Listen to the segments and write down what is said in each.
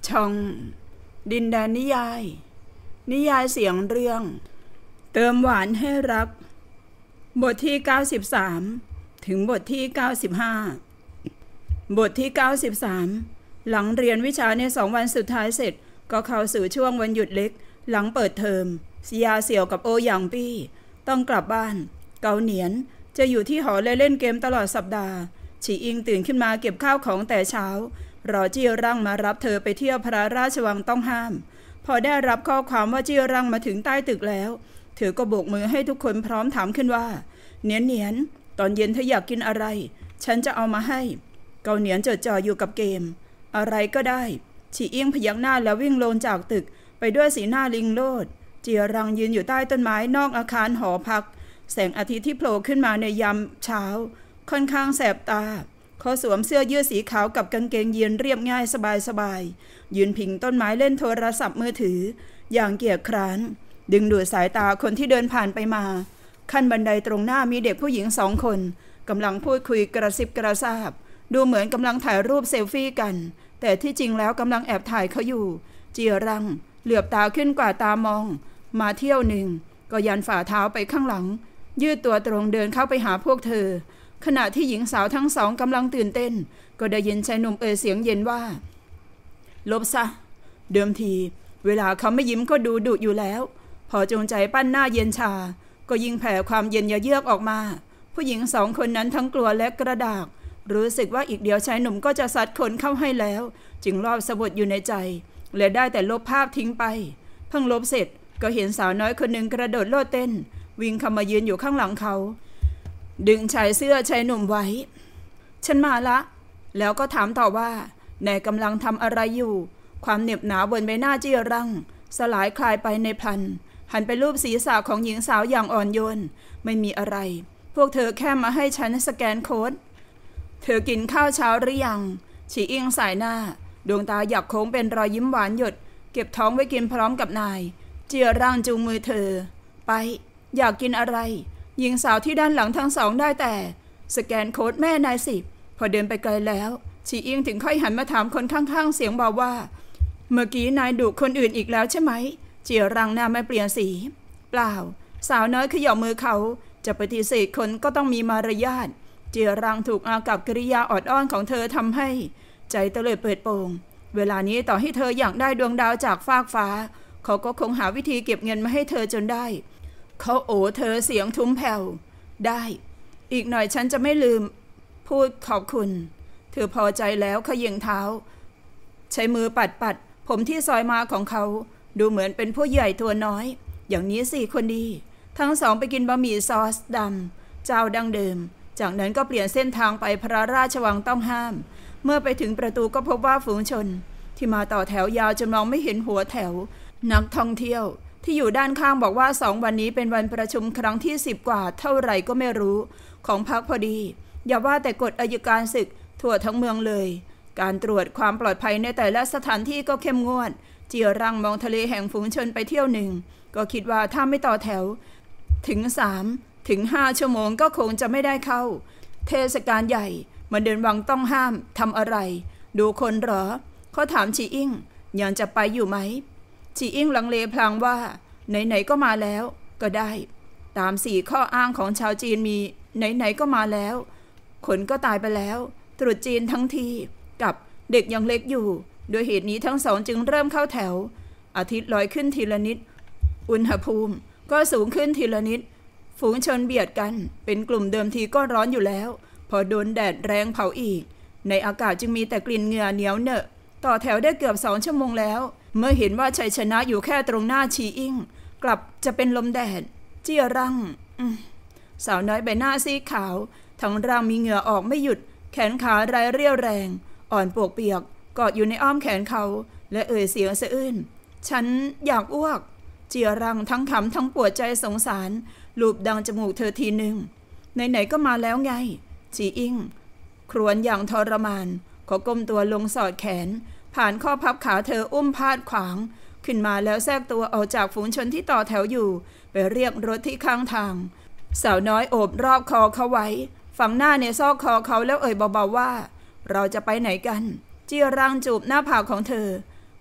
ช่องดินแดนนิยายนิยายเสียงเรื่องเติมหวานให้รักบทที่93ถึงบทที่95บทที่93หลังเรียนวิชาใน2 วันสุดท้ายเสร็จก็เข้าสู่ช่วงวันหยุดเล็กหลังเปิดเทอมซิยาเสี่ยวกับโอหยางปี้ต้องกลับบ้านเกาเหนียนจะอยู่ที่หอเล่นเกมตลอดสัปดาห์ฉีอิงตื่นขึ้นมาเก็บข้าวของแต่เช้ารอจี้รั่งมารับเธอไปเที่ยวพระราชวังต้องห้ามพอได้รับข้อความว่าจี้รั่งมาถึงใต้ตึกแล้วเธอก็โบกมือให้ทุกคนพร้อมถามขึ้นว่าเนียนตอนเย็นเธออยากกินอะไรฉันจะเอามาให้เกาเหนียนจดจ่ออยู่กับเกมอะไรก็ได้ฉีอิงพยักหน้าแล้ววิ่งลงจากตึกไปด้วยสีหน้าลิงโลดจี้รั่งยืนอยู่ใต้ต้นไม้นอกอาคารหอพักแสงอาทิตย์ที่โผล่ขึ้นมาในยามเช้าค่อนข้างแสบตาเขาสวมเสื้อยืดสีขาวกับกางเกงยีนเรียบง่ายสบายยืนพิงต้นไม้เล่นโทรศัพท์มือถืออย่างเกียจคร้านดึงดูดสายตาคนที่เดินผ่านไปมาขั้นบันไดตรงหน้ามีเด็กผู้หญิง2 คนกำลังพูดคุยกระซิบกระซาบดูเหมือนกำลังถ่ายรูปเซลฟี่กันแต่ที่จริงแล้วกำลังแอบถ่ายเขาอยู่จีรังเหลือบตาขึ้นกว่าตามองมาเที่ยวหนึ่งก็ยันฝ่าเท้าไปข้างหลังยืดตัวตรงเดินเข้าไปหาพวกเธอขณะที่หญิงสาวทั้งสองกำลังตื่นเต้นก็ได้ยินชายหนุ่มเสียงเย็นว่าลบซะเดิมทีเวลาเขาไม่ยิ้มก็ดูดุอยู่แล้วพอจงใจปั้นหน้าเย็นชาก็ยิ่งแผ่ความเย็นเยือกออกมาผู้หญิง2 คนนั้นทั้งกลัวและกระดากรู้สึกว่าอีกเดียวชายหนุ่มก็จะซัดคนเข้าให้แล้วจึงรอบสะบดอยู่ในใจและได้แต่ลบภาพทิ้งไปเพิ่งลบเสร็จก็เห็นสาวน้อยคนหนึ่งกระโดดโลดเต้นวิ่งเข้ามายืนอยู่ข้างหลังเขาดึงชายเสื้อชายหนุ่มไว้ฉันมาละแล้วก็ถามต่อว่านายกำลังทำอะไรอยู่ความเหน็บหนาวบนใบหน้าจี้รั่งสลายคลายไปในพลันหันไปรูปศีรษะของหญิงสาวอย่างอ่อนโยนไม่มีอะไรพวกเธอแค่มาให้ฉันสแกนโค้ดเธอกินข้าวเช้าหรือยังฉีอิงสายหน้าดวงตาหยักโค้งเป็นรอยยิ้มหวานหยดเก็บท้องไว้กินพร้อมกับนายจี้รั่งจูงมือเธอไปอยากกินอะไรหญิงสาวที่ด้านหลังทั้งสองได้แต่สแกนโค้ดแม่นายสิพอเดินไปไกลแล้วฉีอิงถึงค่อยหันมาถามคนข้างๆเสียงเบาว่าเมื่อกี้นายดุคนอื่นอีกแล้วใช่ไหมเจียรังหน้าไม่เปลี่ยนสีเปล่าสาวน้อยขย่อมือเขาจะปฏิเสธคนก็ต้องมีมารยาทเจียรังถูกอากับกิริยาออดอ้อนของเธอทำให้ใจเตลิดเปิดโปงเวลานี้ต่อให้เธออยากได้ดวงดาวจากฟากฟ้าเขาก็คงหาวิธีเก็บเงินมาให้เธอจนได้เขาโอ้เธอเสียงทุ้มแผ่วได้อีกหน่อยฉันจะไม่ลืมพูดขอบคุณเธอพอใจแล้วขยิงเท้าใช้มือปัดผมที่ซอยมาของเขาดูเหมือนเป็นผู้ใหญ่ตัวน้อยอย่างนี้สิคนดีทั้งสองไปกินบะหมี่ซอสดำเจ้าดั้งเดิมจากนั้นก็เปลี่ยนเส้นทางไปพระราชวังต้องห้ามเมื่อไปถึงประตูก็พบว่าฝูงชนที่มาต่อแถวยาวจนมองไม่เห็นหัวแถวนักท่องเที่ยวที่อยู่ด้านข้างบอกว่า2 วันนี้เป็นวันประชุมครั้งที่10กว่าเท่าไหร่ก็ไม่รู้ของพรรคพอดีอย่าว่าแต่กฎอัยการศึกทั่วทั้งเมืองเลยการตรวจความปลอดภัยในแต่ละสถานที่ก็เข้มงวดเจียรังมองทะเลแห่งฝูงชนไปเที่ยวหนึ่งก็คิดว่าถ้าไม่ต่อแถวถึง3 ถึง 5 ชั่วโมงก็คงจะไม่ได้เข้าเทศกาลใหญ่มันเดินวังต้องห้ามทำอะไรดูคนเหรอเขาถามฉีอิงยังจะไปอยู่ไหมฉีอิงลังเลพลางว่าไหนๆก็มาแล้วก็ได้ตาม4 ข้ออ้างของชาวจีนมีไหนๆก็มาแล้วคนก็ตายไปแล้วตรุษจีนทั้งทีกับเด็กยังเล็กอยู่โดยเหตุนี้ทั้งสองจึงเริ่มเข้าแถวอาทิตย์ลอยขึ้นทีละนิดอุณหภูมิก็สูงขึ้นทีละนิดฝูงชนเบียดกันเป็นกลุ่มเดิมทีก็ร้อนอยู่แล้วพอโดนแดดแรงเผาอีกในอากาศจึงมีแต่กลิ่นเหงื่อเหนียวเหนอะต่อแถวได้เกือบ2 ชั่วโมงแล้วเมื่อเห็นว่าชัยชนะอยู่แค่ตรงหน้าฉีอิงกลับจะเป็นลมแดดเจี้ยรั่งสาวน้อยใบหน้าซีขาวทั้งร่างมีเหงื่อออกไม่หยุดแขนขาไร้เรี่ยวแรงอ่อนปวกเปียกกอดอยู่ในอ้อมแขนเขาและเอ่ยเสียงสะอื้นฉันอยากอ้วกเจี้ยรั่งทั้งขำทั้งปวดใจสงสารลูบดังจมูกเธอทีหนึ่งไหนๆก็มาแล้วไงฉีอิงครวญอย่างทรมานเขาก้มตัวลงสอดแขนผ่านข้อพับขาเธออุ้มพาดขวางขึ้นมาแล้วแทรกตัวออกจากฝูงชนที่ต่อแถวอยู่ไปเรียกรถที่ข้างทางสาวน้อยโอบรอบคอเขาไว้ฝังหน้าในซอกคอเขาแล้วเอ่ยเบาๆว่าเราจะไปไหนกันจี้รังจูบหน้าผากของเธอ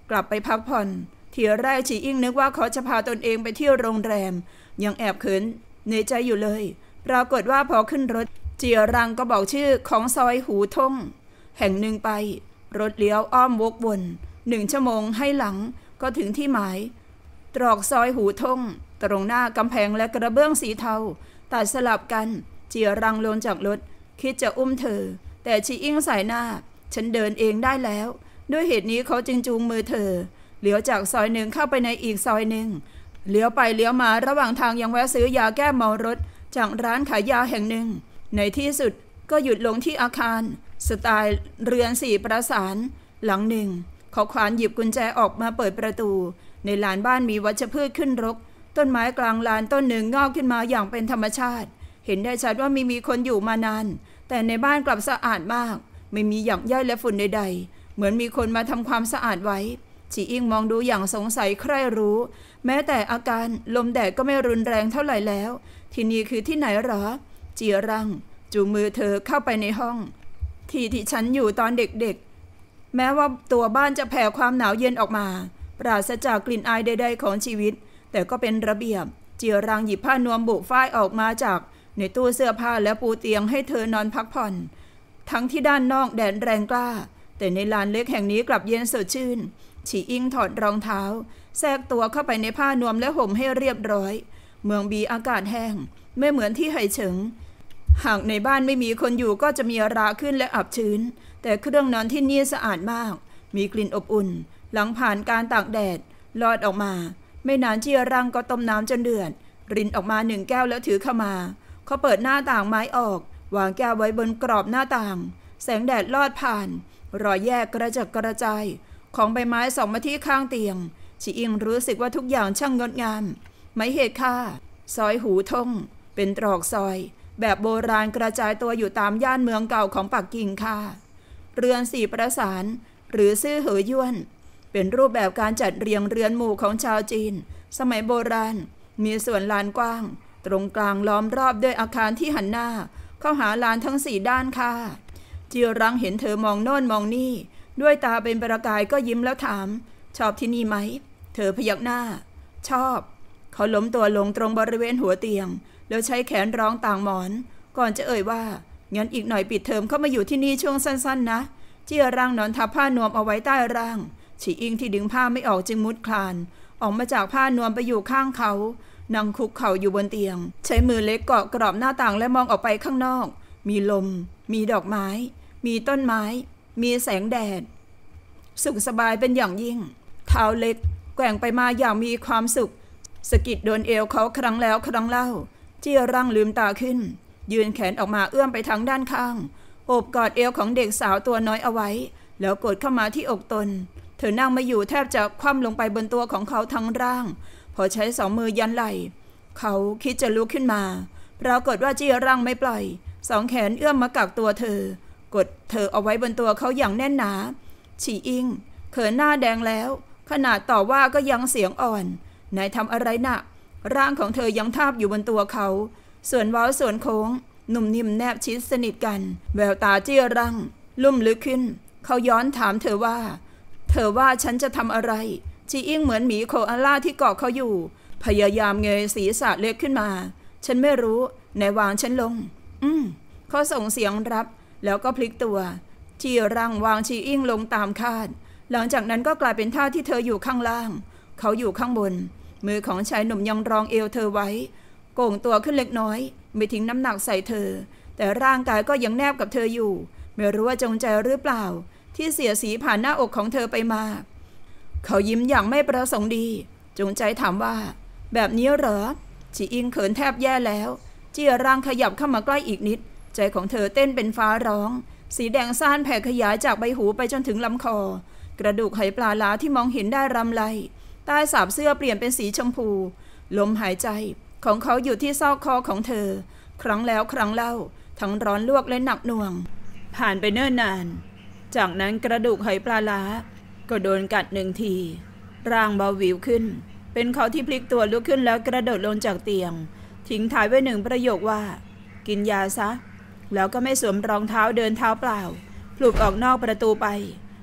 กลับไปพักผ่อนทีแรกฉีอิงนึกว่าเขาจะพาตนเองไปเที่ยวโรงแรมยังแอบเขินในใจอยู่เลยปรากฏว่าพอขึ้นรถเจียรังก็บอกชื่อของซอยหูทงแห่งหนึ่งไปรถเลี้ยวอ้อมวกวน1 ชั่วโมงให้หลังก็ถึงที่หมายตรอกซอยหูทงตรงหน้ากำแพงและกระเบื้องสีเทาตัดสลับกันเจียรังลงจากรถคิดจะอุ้มเธอแต่ชีอิงสายหน้าฉันเดินเองได้แล้วด้วยเหตุนี้เขาจึงจูงมือเธอเลี้ยวจากซอยหนึ่งเข้าไปในอีกซอยหนึ่งเลี้ยวไปเลี้ยวมาระหว่างทางยังแวะซื้อยาแก้เมารถจากร้านขายยาแห่งหนึ่งในที่สุดก็หยุดลงที่อาคารสไตล์เรือน4 ประสานหลังหนึ่งเขาควานหยิบกุญแจออกมาเปิดประตูในลานบ้านมีวัชพืชขึ้นรกต้นไม้กลางลานต้นหนึ่งงอกขึ้นมาอย่างเป็นธรรมชาติเห็นได้ชัดว่ามีคนอยู่มานานแต่ในบ้านกลับสะอาดมากไม่มีหยักย่อยและฝุ่นใดๆเหมือนมีคนมาทำความสะอาดไว้ฉีอิงมองดูอย่างสงสัยใคร่รู้แม้แต่อาการลมแดดก็ไม่รุนแรงเท่าไหร่แล้วที่นี่คือที่ไหนหรอเจียรังจูงมือเธอเข้าไปในห้องที่ฉันอยู่ตอนเด็กๆแม้ว่าตัวบ้านจะแผ่ความหนาวเย็นออกมาปราศจากกลิ่นอายใดๆของชีวิตแต่ก็เป็นระเบียบเจียรังหยิบผ้านวมบุฝ้ายออกมาจากในตู้เสื้อผ้าและปูเตียงให้เธอนอนพักผ่อนทั้งที่ด้านนอกแดดแรงกล้าแต่ในลานเล็กแห่งนี้กลับเย็นสดชื่นฉีอิงถอดรองเท้าแทรกตัวเข้าไปในผ้านวมและห่มให้เรียบร้อยเมืองบีอากาศแห้งไม่เหมือนที่ไหเฉิงหากในบ้านไม่มีคนอยู่ก็จะมีราขึ้นและอับชื้นแต่เครื่องนอนที่นี่สะอาดมากมีกลิ่นอบอุ่นหลังผ่านการตากแดดลอดออกมาไม่นานเจียรังก็ต้มน้ำจนเดือดรินออกมา1 แก้วแล้วถือเข้ามาเขาเปิดหน้าต่างไม้ออกวางแก้วไว้บนกรอบหน้าต่างแสงแดดลอดผ่านรอยแยกกระจัดกระจายของใบไม้ส่องมาที่ข้างเตียงฉีอิงรู้สึกว่าทุกอย่างช่างงดงามไม้เหตุค่าซอยหูทงเป็นตรอกซอยแบบโบราณกระจายตัวอยู่ตามย่านเมืองเก่าของปักกิ่งค่ะเรือน4 ประสานหรือซื่อเหอย้วนเป็นรูปแบบการจัดเรียงเรือนหมู่ของชาวจีนสมัยโบราณมีส่วนลานกว้างตรงกลางล้อมรอบด้วยอาคารที่หันหน้าเข้าหาลานทั้ง4 ด้านค่ะเจียรังเห็นเธอมองโน่นมองนี่ด้วยตาเป็นประกายก็ยิ้มแล้วถามชอบที่นี่ไหมเธอพยักหน้าชอบเขาล้มตัวลงตรงบริเวณหัวเตียงแล้วใช้แขนรองต่างหมอนก่อนจะเอ่ยว่างั้นอีกหน่อยปิดเทอมเข้ามาอยู่ที่นี่ช่วงสั้นๆนะเจียรังนอนทับผ้านวมเอาไว้ใต้ร่างฉีอิงที่ดึงผ้าไม่ออกจึงมุดคลานออกมาจากผ้านวมไปอยู่ข้างเขานั่งคุกเข่าอยู่บนเตียงใช้มือเล็กเกาะกรอบหน้าต่างและมองออกไปข้างนอกมีลมมีดอกไม้มีต้นไม้มีแสงแดดสุขสบายเป็นอย่างยิ่งเท้าเล็กแกว่งไปมาอย่างมีความสุขสะกิดโดนเอวเขาครั้งแล้วครั้งเล่าเจียรังลืมตาขึ้นยืนแขนออกมาเอื้อมไปทางด้านข้างโอบกอดเอวของเด็กสาวตัวน้อยเอาไว้แล้วกดเข้ามาที่อกตนเธอนั่งไม่อยู่แทบจะคว่ำลงไปบนตัวของเขาทั้งร่างพอใช้2 มือยันไหล่เขาคิดจะลุกขึ้นมาปรากฏว่าเจียรังไม่ปล่อย2 แขนเอื้อมมากักตัวเธอกดเธอเอาไว้บนตัวเขาอย่างแน่นหนาฉีอิงเขินหน้าแดงแล้วขนาดต่อว่าก็ยังเสียงอ่อนนายทำอะไรน่ะร่างของเธอยังทาบอยู่บนตัวเขาส่วนเว้าส่วนโค้งนุ่มนิ่มแนบชิดสนิทกันแววตาเจียรังลุ่มลึกขึ้นเขาย้อนถามเธอว่าฉันจะทำอะไรจีอิงเหมือนหมีโคอาล่าที่เกาะเขาอยู่พยายามเงยศีรษะเล็กขึ้นมาฉันไม่รู้ไหนวางฉันลงเขาส่งเสียงรับแล้วก็พลิกตัวเจียรังวางจีอิงลงตามคาดหลังจากนั้นก็กลายเป็นท่าที่เธออยู่ข้างล่างเขาอยู่ข้างบนมือของชายหนุ่มยังรองเอวเธอไว้โก่งตัวขึ้นเล็กน้อยไม่ทิ้งน้ำหนักใส่เธอแต่ร่างกายก็ยังแนบกับเธออยู่ไม่รู้ว่าจงใจหรือเปล่าที่เสียสีผ่านหน้าอกของเธอไปมาเขายิ้มอย่างไม่ประสงค์ดีจงใจถามว่าแบบนี้เหรอจีอิงเขินแทบแย่แล้วเจียรังขยับเข้ามาใกล้อีกนิดใจของเธอเต้นเป็นฟ้าร้องสีแดงซ่านแผ่ขยายจากใบหูไปจนถึงลำคอกระดูกไหปลาล้าที่มองเห็นได้รำไรใต้สาบเสื้อเปลี่ยนเป็นสีชมพูลมหายใจของเขาอยู่ที่ซอกคอของเธอครั้งแล้วครั้งเล่าทั้งร้อนลวกและหนักหน่วงผ่านไปเนิ่นนานจากนั้นกระดูกไหปลาล้าก็โดนกัด1 ทีร่างเบาหวิวขึ้นเป็นเขาที่พลิกตัวลุกขึ้นแล้วกระโดดลงจากเตียงทิ้งท้ายไว้1 ประโยคว่ากินยาซะแล้วก็ไม่สวมรองเท้าเดินเท้าเปล่าพลุบออกนอกประตูไป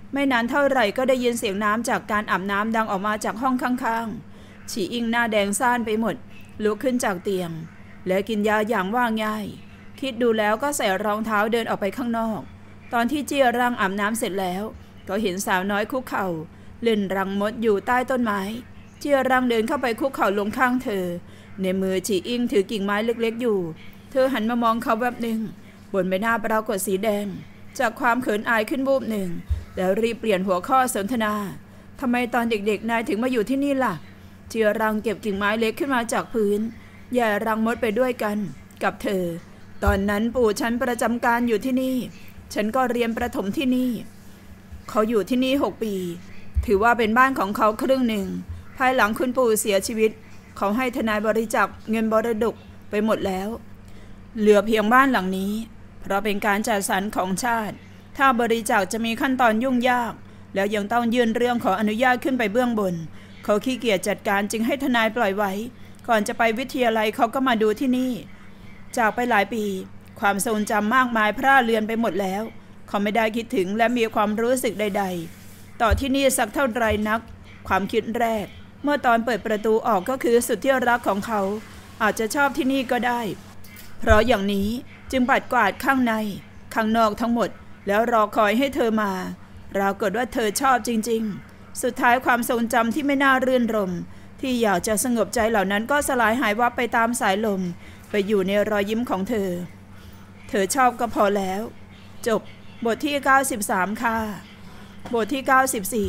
ไม่นานเท่าไหร่ก็ได้ยินเสียงน้ำจากการอาบน้ำดังออกมาจากห้องข้างๆฉีอิงหน้าแดงซ่านไปหมดลุกขึ้นจากเตียงและกินยาอย่างว่าง่ายคิดดูแล้วก็ใส่รองเท้าเดินออกไปข้างนอกตอนที่เจียร่างอาบน้ำเสร็จแล้วก็เห็นสาวน้อยคุกเข่าเล่นรังมดอยู่ใต้ต้นไม้เจียร่างเดินเข้าไปคุกเข่าลงข้างเธอในมือฉีอิงถือกิ่งไม้เล็กๆอยู่เธอหันมามองเขาแวบหนึ่งบนใบหน้าปรากฏสีแดงจากความเขินอายขึ้นบูบหนึ่งแล้วรีบเปลี่ยนหัวข้อสนทนาทำไมตอนเด็กๆนายถึงมาอยู่ที่นี่ล่ะเจียรังเก็บกิ่งไม้เล็กขึ้นมาจากพื้นแย่รังมดไปด้วยกันกับเธอตอนนั้นปู่ฉันประจำการอยู่ที่นี่ฉันก็เรียนประถมที่นี่เขาอยู่ที่นี่6 ปีถือว่าเป็นบ้านของเขาครึ่งหนึ่งภายหลังคุณปู่เสียชีวิตเขาให้ทนายบริจาคเงินบรดกไปหมดแล้วเหลือเพียงบ้านหลังนี้เพราะเป็นการจัดสรรของชาติถ้าบริจาคจะมีขั้นตอนยุ่งยากแล้วยังต้องยื่นเรื่องขออนุญาตขึ้นไปเบื้องบนเขาขี้เกียจจัดการจึงให้ทนายปล่อยไว้ก่อนจะไปวิทยาลัยเขาก็มาดูที่นี่จากไปหลายปีความทรงจำมากมายพร่าเลือนไปหมดแล้วเขาไม่ได้คิดถึงและมีความรู้สึกใดๆต่อที่นี่สักเท่าไรนักความคิดแรกเมื่อตอนเปิดประตูออกก็คือสุดที่รักของเขาอาจจะชอบที่นี่ก็ได้เพราะอย่างนี้จึงปัดกวาดข้างในข้างนอกทั้งหมดแล้วรอคอยให้เธอมาปรากฏว่าเธอชอบจริงๆสุดท้ายความทรงจำที่ไม่น่ารื่นรมที่อยากจะสงบใจเหล่านั้นก็สลายหายวับไปตามสายลมไปอยู่ในรอยยิ้มของเธอชอบก็พอแล้วจบบทที่93ค่ะบทที่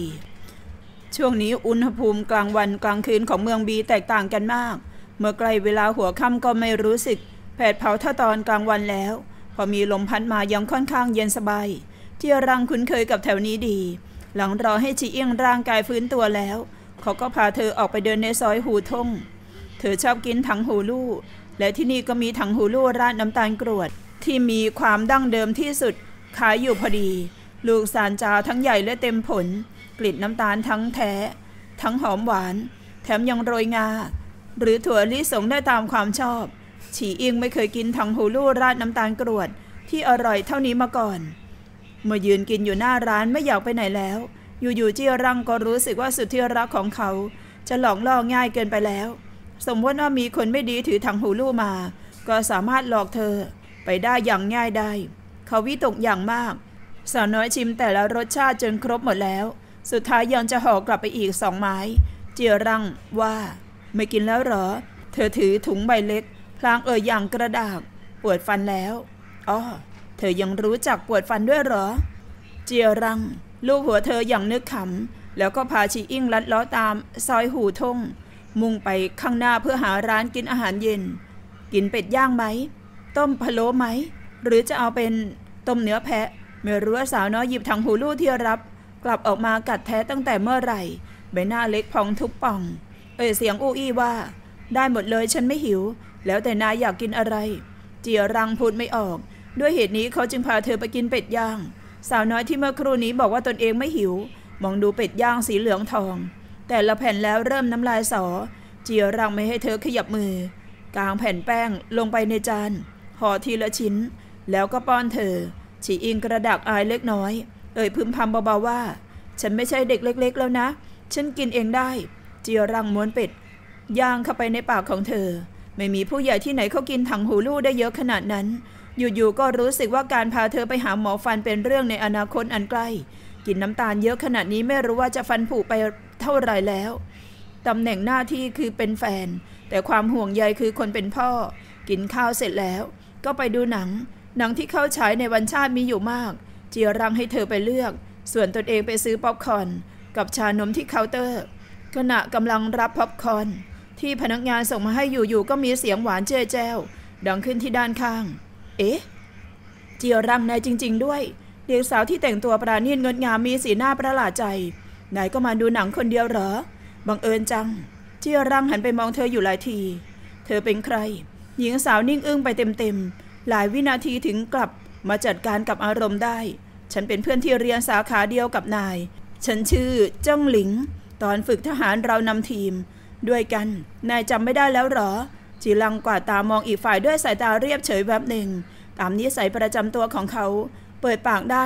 94ช่วงนี้อุณหภูมิกลางวันกลางคืนของเมืองบีแตกต่างกันมากเมื่อใกล้เวลาหัวค่ำก็ไม่รู้สึกแผดเผาเท่าตอนกลางวันแล้วพอมีลมพัดมายังค่อนข้างเย็นสบายที่รังคุ้นเคยกับแถวนี้ดีหลังรอให้จีเอี้ยงร่างกายฟื้นตัวแล้วเขาก็พาเธอออกไปเดินในซอยหูท่งเธอชอบกินถังหูลู่และที่นี่ก็มีถังหูลู่ราดน้ำตาลกรวดที่มีความดั้งเดิมที่สุดขายอยู่พอดีลูกสานจาทั้งใหญ่และเต็มผลกลิ่นน้ำตาลทั้งแท้ทั้งหอมหวานแถมยังโรยงาหรือถั่วลิสงได้ตามความชอบฉีอิงไม่เคยกินถังหูลู่ราดน้ำตาลกรวดที่อร่อยเท่านี้มาก่อนเมื่อยืนกินอยู่หน้าร้านไม่อยากไปไหนแล้วอยู่ๆเจียรังก็รู้สึกว่าสุดที่รักของเขาจะหลอกล่อง่ายเกินไปแล้วสมมติว่ามีคนไม่ดีถือถังหูลู่มาก็สามารถหลอกเธอไปได้อย่างง่ายได้เขาวิตกอย่างมากสาวน้อยชิมแต่ละรสชาติจนครบหมดแล้วสุดท้ายยังจะห่อกลับไปอีก2 ไม้เจียรังว่าไม่กินแล้วเหรอเธอถือถุงใบเล็กพลางอย่างกระดากปวดฟันแล้วอ๋อเธอยังรู้จักปวดฟันด้วยเหรอเจียรังลูกหัวเธออย่างนึกขำแล้วก็พาชีอิ้งลัดล้อตามซอยหูท่งมุ่งไปข้างหน้าเพื่อหาร้านกินอาหารเย็นกินเป็ดย่างไหมต้มพะโล้ไหมหรือจะเอาเป็นต้มเนื้อแพะไม่รู้ว่าสาวน้อยหยิบถังหูลู่ที่รับกลับออกมากัดแท้ตั้งแต่เมื่อไหร่ใบหน้าเล็กพองทุกป่องเสียงอู้อี้ว่าได้หมดเลยฉันไม่หิวแล้วแต่นายอยากกินอะไรเจียรังพูดไม่ออกด้วยเหตุนี้เขาจึงพาเธอไปกินเป็ดย่างสาวน้อยที่เมื่อครู่นี้บอกว่าตนเองไม่หิวมองดูเป็ดย่างสีเหลืองทองแต่ละแผ่นแล้วเริ่มน้ำลายสอเจียรังไม่ให้เธอขยับมือกางแผ่นแป้งลงไปในจานห่อทีละชิ้นแล้วก็ป้อนเธอฉีอิงกระดักอายเล็กน้อยพึมพำเบาๆว่าฉันไม่ใช่เด็กเล็กๆแล้วนะฉันกินเองได้เจียรังม้วนเป็ดย่างเข้าไปในปากของเธอไม่มีผู้ใหญ่ที่ไหนเขากินถังหูลู่ได้เยอะขนาดนั้นอยู่ๆก็รู้สึกว่าการพาเธอไปหาหมอฟันเป็นเรื่องในอนาคตอันใกล้กินน้ำตาลเยอะขนาดนี้ไม่รู้ว่าจะฟันผุไปเท่าไหร่แล้วตำแหน่งหน้าที่คือเป็นแฟนแต่ความห่วงใยคือคนเป็นพ่อกินข้าวเสร็จแล้วก็ไปดูหนังที่เข้าฉายในวันชาติมีอยู่มากเจียรังให้เธอไปเลือกส่วนตนเองไปซื้อป๊อปคอร์นกับชานมที่เคาน์เตอร์ขณะกำลังรับป๊อปคอร์นที่พนักงานส่งมาให้อยู่ๆก็มีเสียงหวานเจ้แจ้วดังขึ้นที่ด้านข้างเจียรังนายจริงๆด้วยเด็กสาวที่แต่งตัวปราณีตงดงามมีสีหน้าประหลาดใจนายก็มาดูหนังคนเดียวเหรอบังเอิญจังเจียรังหันไปมองเธออยู่หลายทีเธอเป็นใครหญิงสาวนิ่งอึ้งไปเต็มๆหลายวินาทีถึงกลับมาจัดการกับอารมณ์ได้ฉันเป็นเพื่อนที่เรียนสาขาเดียวกับนายฉันชื่อเจิ้งหลิงตอนฝึกทหารเรานำทีมด้วยกันนายจำไม่ได้แล้วเหรอจีรังกวาดตามองอีกฝ่ายด้วยสายตาเรียบเฉยแวบหนึ่งตามนิสัยประจำตัวของเขาเปิดปากได้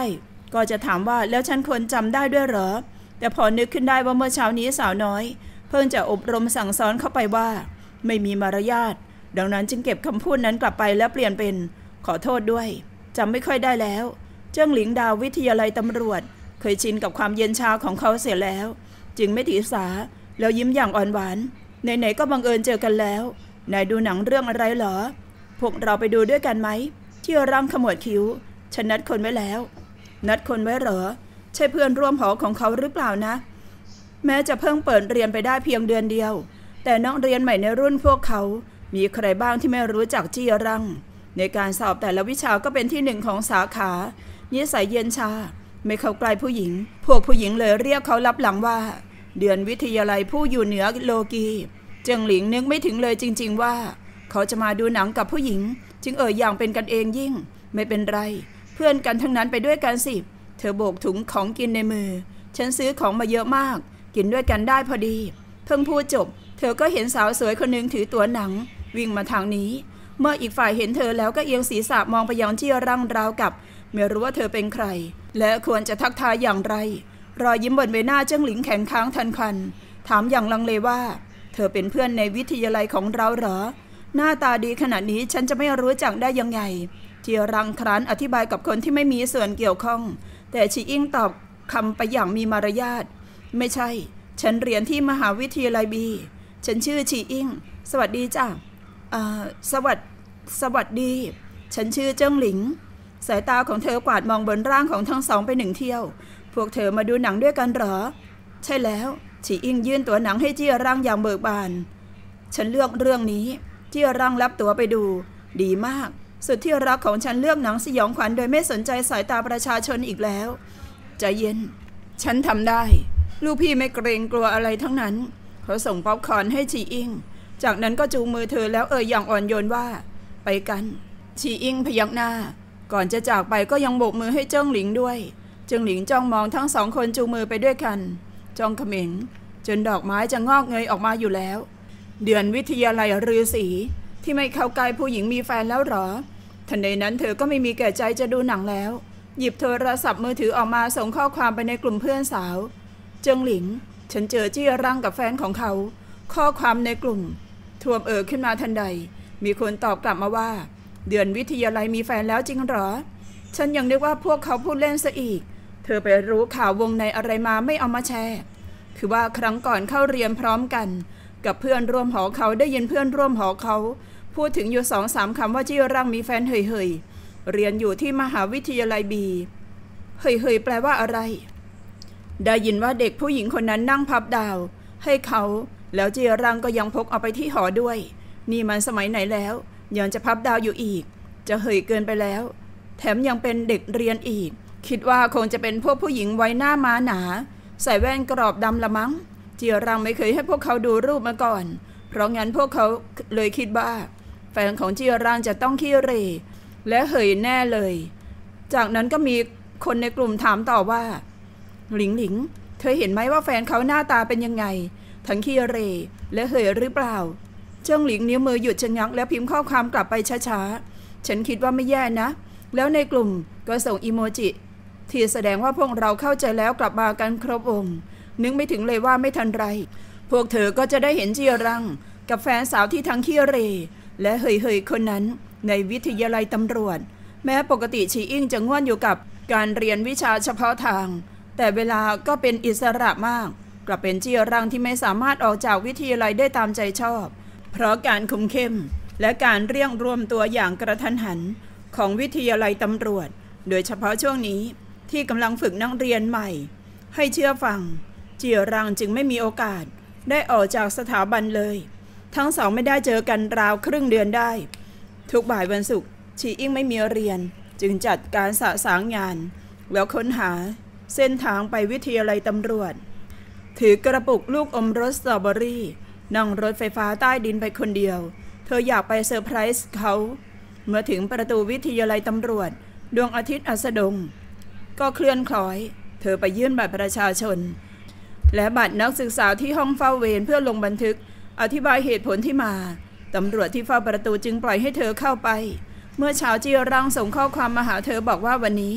ก็จะถามว่าแล้วฉันควรจำได้ด้วยเหรอแต่พอนึกขึ้นได้ว่าเมื่อเช้านี้สาวน้อยเพิ่งจะอบรมสั่งสอนเข้าไปว่าไม่มีมารยาทดังนั้นจึงเก็บคำพูดนั้นกลับไปแล้วเปลี่ยนเป็นขอโทษด้วยจำไม่ค่อยได้แล้วเจิ้งหลิงดาววิทยาลัยตำรวจเคยชินกับความเย็นชาของเขาเสียแล้วจึงไม่ถือสาแล้วยิ้มอย่างอ่อนหวานไหนๆก็บังเอิญเจอกันแล้วนายดูหนังเรื่องอะไรเหรอพวกเราไปดูด้วยกันไหมที่ร่างขมวดคิ้วฉันนัดคนไว้แล้วนัดคนไว้เหรอใช่เพื่อนร่วมหอของเขาหรือเปล่านะแม้จะเพิ่งเปิดเรียนไปได้เพียงเดือนเดียวแต่นักเรียนใหม่ในรุ่นพวกเขามีใครบ้างที่ไม่รู้จักจี้รังในการสอบแต่ละวิชาก็เป็นที่หนึ่งของสาขานิสัยเย็นชาไม่เข้าใกล้ผู้หญิงพวกผู้หญิงเลยเรียกเขาลับหลังว่าเดือนวิทยาลัยผู้อยู่เหนือโลกีเจิงหลิงนึกไม่ถึงเลยจริงๆว่าเขาจะมาดูหนังกับผู้หญิงจึงอย่างเป็นกันเองยิ่งไม่เป็นไรเพื่อนกันทั้งนั้นไปด้วยกันสิเธอโบกถุงของกินในมือฉันซื้อของมาเยอะมากกินด้วยกันได้พอดีเพิ่งพูดจบเธอก็เห็นสาวสวยคนหนึ่งถือตั๋วหนังวิ่งมาทางนี้เมื่ออีกฝ่ายเห็นเธอแล้วก็เอียงศีรษะมองไปยังจี้รังราวกับไม่รู้ว่าเธอเป็นใครและควรจะทักทายอย่างไรรอยยิ้มบนใบหน้าเจิ้งหลิงแข็งค้างทันควันถามอย่างลังเลว่าเธอเป็นเพื่อนในวิทยาลัยของเราเหรอหน้าตาดีขนาดนี้ฉันจะไม่รู้จักได้ยังไงจี้รังครั้นอธิบายกับคนที่ไม่มีส่วนเกี่ยวข้องแต่ชีอิงตอบคำไปอย่างมีมารยาทไม่ใช่ฉันเรียนที่มหาวิทยาลัยบีฉันชื่อชีอิงสวัสดีจ้ะสวัสดีฉันชื่อเจิ้งหลิงสายตาของเธอกวาดมองบนร่างของทั้งสองไปหนึ่งเที่ยวพวกเธอมาดูหนังด้วยกันเหรอใช่แล้วฉีอิงยื่นตั๋วหนังให้เจี้ยรังอย่างเบิกบานฉันเลือกเรื่องนี้เจี้ยรังรับตั๋วไปดูดีมากสุดที่รักของฉันเลือกหนังสยองขวัญโดยไม่สนใจสายตาประชาชนอีกแล้วใจเย็นฉันทำได้ลูกพี่ไม่เกรงกลัวอะไรทั้งนั้นเขาส่งป๊อปคอร์นให้ฉีอิงจากนั้นก็จูงมือเธอแล้วอย่างอ่อนโยนว่าไปกันฉีอิงพยักหน้าก่อนจะจากไปก็ยังโบกมือให้เจิ้งหลิงด้วยเจิ้งหลิงจ้องมองทั้งสองคนจูงมือไปด้วยกันจ้องเขม็งจนดอกไม้จะงอกเงยออกมาอยู่แล้วเดือนวิทยาลัยฤาษีที่ไม่เข้าใกล้ผู้หญิงมีแฟนแล้วหรอทันใดนั้นเธอก็ไม่มีแก่ใจจะดูหนังแล้วหยิบโทรศัพท์มือถือออกมาส่งข้อความไปในกลุ่มเพื่อนสาวเจิ้งหลิงฉันเจอจี้รังกับแฟนของเขาข้อความในกลุ่มท่วมขึ้นมาทันใดมีคนตอบกลับมาว่าเดือนวิทยาลัยมีแฟนแล้วจริงหรอฉันยังนึกว่าพวกเขาพูดเล่นซะอีกเธอไปรู้ข่าววงในอะไรมาไม่เอามาแชร์คือว่าครั้งก่อนเข้าเรียนพร้อมกันกับเพื่อนร่วมหอเขาได้ยินเพื่อนร่วมหอเขาพูดถึงอยู่ 2-3 คำว่าจี้รังมีแฟนเฮยเรียนอยู่ที่มหาวิทยาลัยบีเฮยแปลว่าอะไรได้ยินว่าเด็กผู้หญิงคนนั้นนั่งพับดาวให้เขาแล้วจี้รังก็ยังพกเอาไปที่หอด้วยนี่มันสมัยไหนแล้วยังจะพับดาวอยู่อีกจะเฮยเกินไปแล้วแถมยังเป็นเด็กเรียนอีกคิดว่าคงจะเป็นพวกผู้หญิงไว้หน้าม้าหนาใส่แว่นกรอบดำละมั้งจี้รังไม่เคยให้พวกเขาดูรูปมาก่อนเพราะงั้นพวกเขาเลยคิดว่าแฟนของจี้รังจะต้องขี้เหร่และเฮยแน่เลยจากนั้นก็มีคนในกลุ่มถามต่อว่าหลิงเธอเห็นไหมว่าแฟนเขาหน้าตาเป็นยังไงทั้งขี้เหร่และเฮยหรือเปล่าเจิ้งหลิงนิ้วมือหยุดชะงักแล้วพิมพ์ข้อความกลับไปช้าๆฉันคิดว่าไม่แย่นะแล้วในกลุ่มก็ส่งอีโมจิที่แสดงว่าพวกเราเข้าใจแล้วกลับมากันครบองค์นึกไม่ถึงเลยว่าไม่ทันไรพวกเธอก็จะได้เห็นจี้รังกับแฟนสาวที่ทั้งขี้เหร่และเฮยคนนั้นในวิทยาลัยตำรวจแม้ปกติชีอิงจะง่วนอยู่กับการเรียนวิชาเฉพาะทางแต่เวลาก็เป็นอิสระมากกลับเป็นจี้รังที่ไม่สามารถออกจากวิทยาลัยได้ตามใจชอบเพราะการคุมเข้มและการเรียกรวมตัวอย่างกระทันหันของวิทยาลัยตำรวจโดยเฉพาะช่วงนี้ที่กำลังฝึกนักเรียนใหม่ให้เชื่อฟังจี้รังจึงไม่มีโอกาสได้ออกจากสถาบันเลยทั้งสองไม่ได้เจอกันราวครึ่งเดือนได้ทุกบ่ายวันศุกร์ชีอิงไม่มีเรียนจึงจัดการสะสางงานแล้วค้นหาเส้นทางไปวิทยาลัยตำรวจถือกระปุกลูกอมรสสตรอเบอรี่นั่งรถไฟฟ้าใต้ดินไปคนเดียวเธออยากไปเซอร์ไพรส์เขาเมื่อถึงประตูวิทยาลัยตำรวจดวงอาทิตย์อัสดงก็เคลื่อนคล้อยเธอไปยื่นบัตรประชาชนและบัตรนักศึกษาที่ห้องเฝ้าเวรเพื่อลงบันทึกอธิบายเหตุผลที่มาตำรวจที่เฝ้าประตูจึงปล่อยให้เธอเข้าไปเมื่อเช้าจี้รังส่งข้อความมาหาเธอบอกว่าวันนี้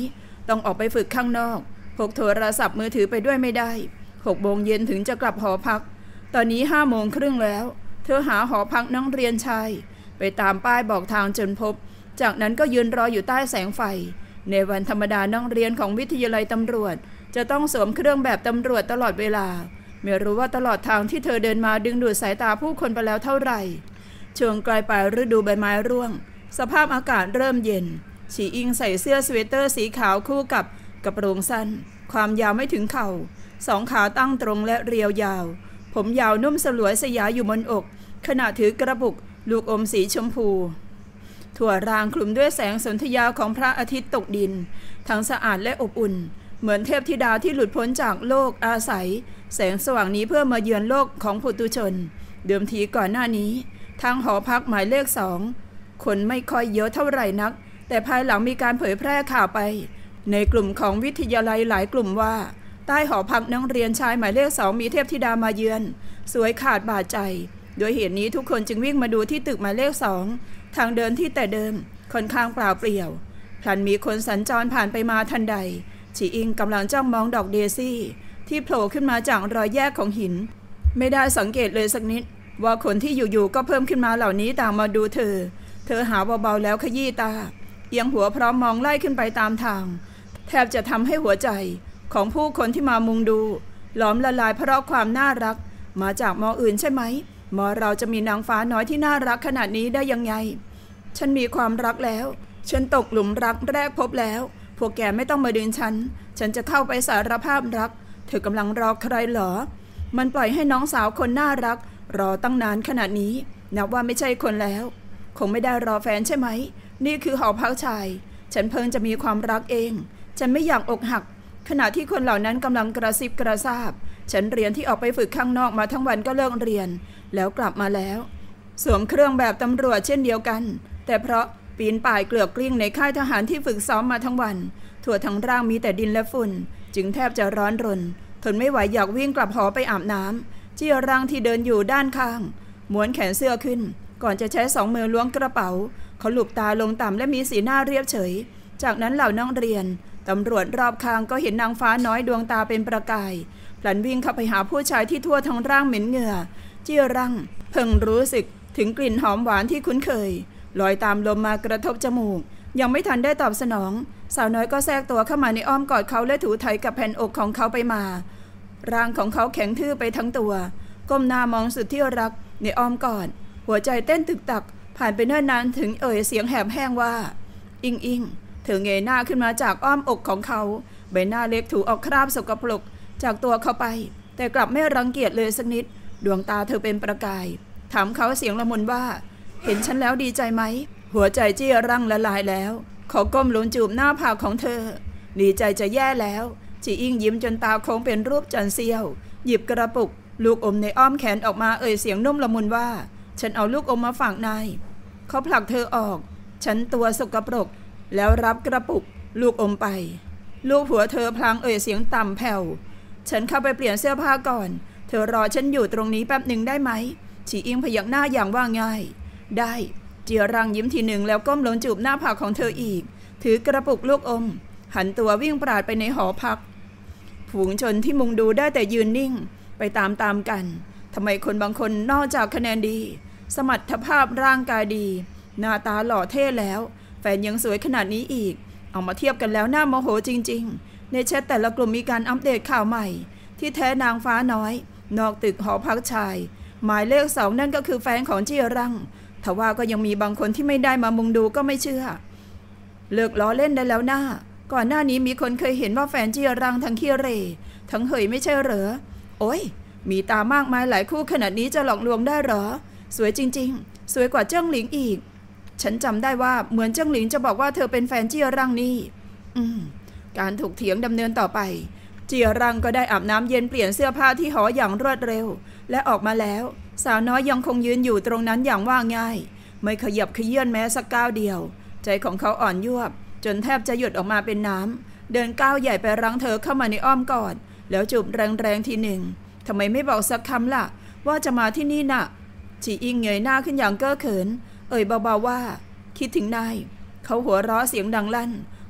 ต้องออกไปฝึกข้างนอกพกโทรศัพท์มือถือไปด้วยไม่ได้6 โมงเย็นถึงจะกลับหอพักตอนนี้5 โมงครึ่งแล้วเธอหาหอพักนักเรียนชายไปตามป้ายบอกทางจนพบจากนั้นก็ยืนรออยู่ใต้แสงไฟในวันธรรมดานักเรียนของวิทยาลัยตำรวจจะต้องสวมเครื่องแบบตำรวจตลอดเวลาไม่รู้ว่าตลอดทางที่เธอเดินมาดึงดูดสายตาผู้คนไปแล้วเท่าไหร่ช่วงใกล้ปลายฤดูใบไม้ร่วงสภาพอากาศเริ่มเย็นฉีอิงใส่เสื้อสเวตเตอร์สีขาวคู่กับกระโปรงสั้นความยาวไม่ถึงเข่า2 ขาตั้งตรงและเรียวยาวผมยาวนุ่มสลวยสยายอยู่บนอกขณะถือกระปุกลูกอมสีชมพูถั่วรางคลุมด้วยแสงสนธยาของพระอาทิตย์ตกดินทั้งสะอาดและอบอุ่นเหมือนเทพธิดาที่หลุดพ้นจากโลกอาศัยแสงสว่างนี้เพื่อมาเยือนโลกของปุถุชนเดิมทีก่อนหน้านี้ทางหอพักหมายเลข2คนไม่ค่อยเยอะเท่าไหร่นักแต่ภายหลังมีการเผยแพร่ข่าวไปในกลุ่มของวิทยาลัยหลายกลุ่มว่าใต้หอพักนักเรียนชายหมายเลข2มีเทพธิดามาเยือนสวยขาดบาดใจโดยเหตุนี้ทุกคนจึงวิ่งมาดูที่ตึกหมายเลข2ทางเดินที่แต่เดิมค่อนข้างเปล่าเปลี่ยวพลันมีคนสัญจรผ่านไปมาทันใดฉีอิงกำลังจ้องมองดอกเดซี่ที่โผล่ขึ้นมาจากรอยแยกของหินไม่ได้สังเกตเลยสักนิดว่าคนที่อยู่ๆก็เพิ่มขึ้นมาเหล่านี้ต่างมาดูเธอหาเบาๆแล้วขยี้ตาเอียงหัวพร้อมมองไล่ขึ้นไปตามทางแทบจะทำให้หัวใจของผู้คนที่มามุงดูหลอมละลายเพราะความน่ารักมาจากมออื่นใช่ไหมมอเราจะมีนางฟ้าน้อยที่น่ารักขนาดนี้ได้ยังไงฉันมีความรักแล้วฉันตกหลุมรักแรกพบแล้วพวกแกไม่ต้องมาดึงฉันจะเข้าไปสารภาพรักเธอกำลังรอใครเหรอมันปล่อยให้น้องสาวคนน่ารักรอตั้งนานขนาดนี้นับว่าไม่ใช่คนแล้วคงไม่ได้รอแฟนใช่ไหมนี่คือหอพักชายฉันเพิ่งจะมีความรักเองฉันไม่อยากอกหักขณะที่คนเหล่านั้นกำลังกระซิบกระซาบฉันเรียนที่ออกไปฝึกข้างนอกมาทั้งวันก็เลิกเรียนแล้วกลับมาแล้วสวมเครื่องแบบตำรวจเช่นเดียวกันแต่เพราะปีนป่ายเกลือกกลิ้งในค่ายทหารที่ฝึกซ้อมมาทั้งวันทั่วทั้งร่างมีแต่ดินและฝุ่นจึงแทบจะร้อนรนทนไม่ไหวอยากวิ่งกลับหอไปอาบน้ำเจี้ยร่างที่เดินอยู่ด้านข้างม้วนแขนเสื้อขึ้นก่อนจะใช้2 มือล้วงกระเป๋าเขาหลุบตาลงต่ำและมีสีหน้าเรียบเฉยจากนั้นเหล่านักเรียนตำรวจรอบข้างก็เห็นนางฟ้าน้อยดวงตาเป็นประกายพลันวิ่งเข้าไปหาผู้ชายที่ทั่วทั้งร่างเหม็นเหงื่อเจี้ยร่างเพิ่งรู้สึกถึงกลิ่นหอมหวานที่คุ้นเคยลอยตามลมมากระทบจมูกยังไม่ทันได้ตอบสนองสาวน้อยก็แทรกตัวเข้ามาในอ้อมกอดเขาและถูไถกับแผ่นอกของเขาไปมาร่างของเขาแข็งทื่อไปทั้งตัวก้มหน้ามองสุดที่รักในอ้อมกอดหัวใจเต้นตึกตักผ่านไปเนิ่นนานถึงเอ่ยเสียงแหบแห้งว่าอิงอิงเธอเงยหน้าขึ้นมาจากอ้อมอกของเขาใบหน้าเล็กถูออกคราบสกปรกจากตัวเขาไปแต่กลับไม่รังเกียจเลยสักนิดดวงตาเธอเป็นประกายถามเขาเสียงละมุนว่าเห็นฉันแล้วดีใจไหมหัวใจเจี้ยร่างละลายแล้วเขาก้มลงจูบหน้าผากของเธอดีใจจะแย่แล้วจีอิงยิ้มจนตาโค้งเป็นรูปจันเซียวหยิบกระปุกลูกอมในอ้อมแขนออกมาเอ่ยเสียงนุ่มละมุนว่าฉันเอาลูกอมมาฝากนายเขาผลักเธอออกฉันตัวสกปรกแล้วรับกระปุกลูกอมไปลูกหัวเธอพลางเอ่ยเสียงต่ำแผ่วฉันเข้าไปเปลี่ยนเสื้อผ้าก่อนเธอรอฉันอยู่ตรงนี้แป๊บหนึ่งได้ไหมฉีอิงพยักหน้าอย่างว่าง่ายได้เจียรังยิ้มทีหนึ่งแล้วก้มลงจูบหน้าผากของเธออีกถือกระปุกลูกอมหันตัววิ่งปราดไปในหอพักฝูงชนที่มุงดูได้แต่ยืนนิ่งไปตามกันทำไมคนบางคนนอกจากคะแนนดีสมรรถภาพร่างกายดีหน้าตาหล่อเท่แล้วแฟนยังสวยขนาดนี้อีกเอามาเทียบกันแล้วน่าโมโหจริงๆในแชทแต่ละกลุ่มมีการอัปเดตข่าวใหม่ที่แท้นางฟ้าน้อยนอกตึกหอพักชายหมายเลข2นั่นก็คือแฟนของเจียรังทว่าก็ยังมีบางคนที่ไม่ได้มามุงดูก็ไม่เชื่อเลิกล้อเล่นได้แล้วนะก่อนหน้านี้มีคนเคยเห็นว่าแฟนเจียรังทั้งขี้เหร่ทั้งเหยไม่ใช่เหรอโอ้ยมีตามากมายหลายคู่ขนาดนี้จะหลอกลวงได้เหรอสวยจริงๆสวยกว่าเจิ้งหลิงอีกฉันจำได้ว่าเหมือนเจิ้งหลิงจะบอกว่าเธอเป็นแฟนเจียรังนี่การถกเถียงดำเนินต่อไปเจียรังก็ได้อาบน้ำเย็นเปลี่ยนเสื้อผ้าที่หออย่างรวดเร็วและออกมาแล้วสาวน้อยยังคงยืนอยู่ตรงนั้นอย่างว่าง่ายไม่ขยับเขยื้อนแม้สักก้าวเดียวใจของเขาอ่อนยวบจนแทบจะหยดออกมาเป็นน้ำเดินก้าวใหญ่ไปรั้งเธอเข้ามาในอ้อมกอดแล้วจูบแรงๆทีหนึ่งทำไมไม่บอกสักคำล่ะว่าจะมาที่นี่น่ะฉีอิงเงยหน้าขึ้นอย่างเก้อเขินเอ่ยเบาๆว่าคิดถึงนายเขาหัวเราะเสียงดังลั่น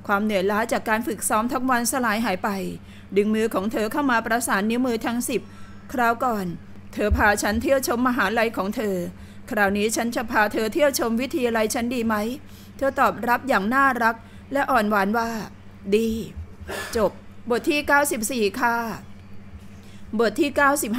ความเหนื่อยล้าจากการฝึกซ้อมทั้งวันสลายหายไปดึงมือของเธอเข้ามาประสานนิ้วมือทั้ง10คราวก่อนเธอพาฉันเที่ยวชมมหาลัยของเธอคราวนี้ฉันจะพาเธอเที่ยวชมวิทยาลัยฉันดีไหมเธอตอบรับอย่างน่ารักและอ่อนหวานว่าดีจบบทที่94ค่ะบทที่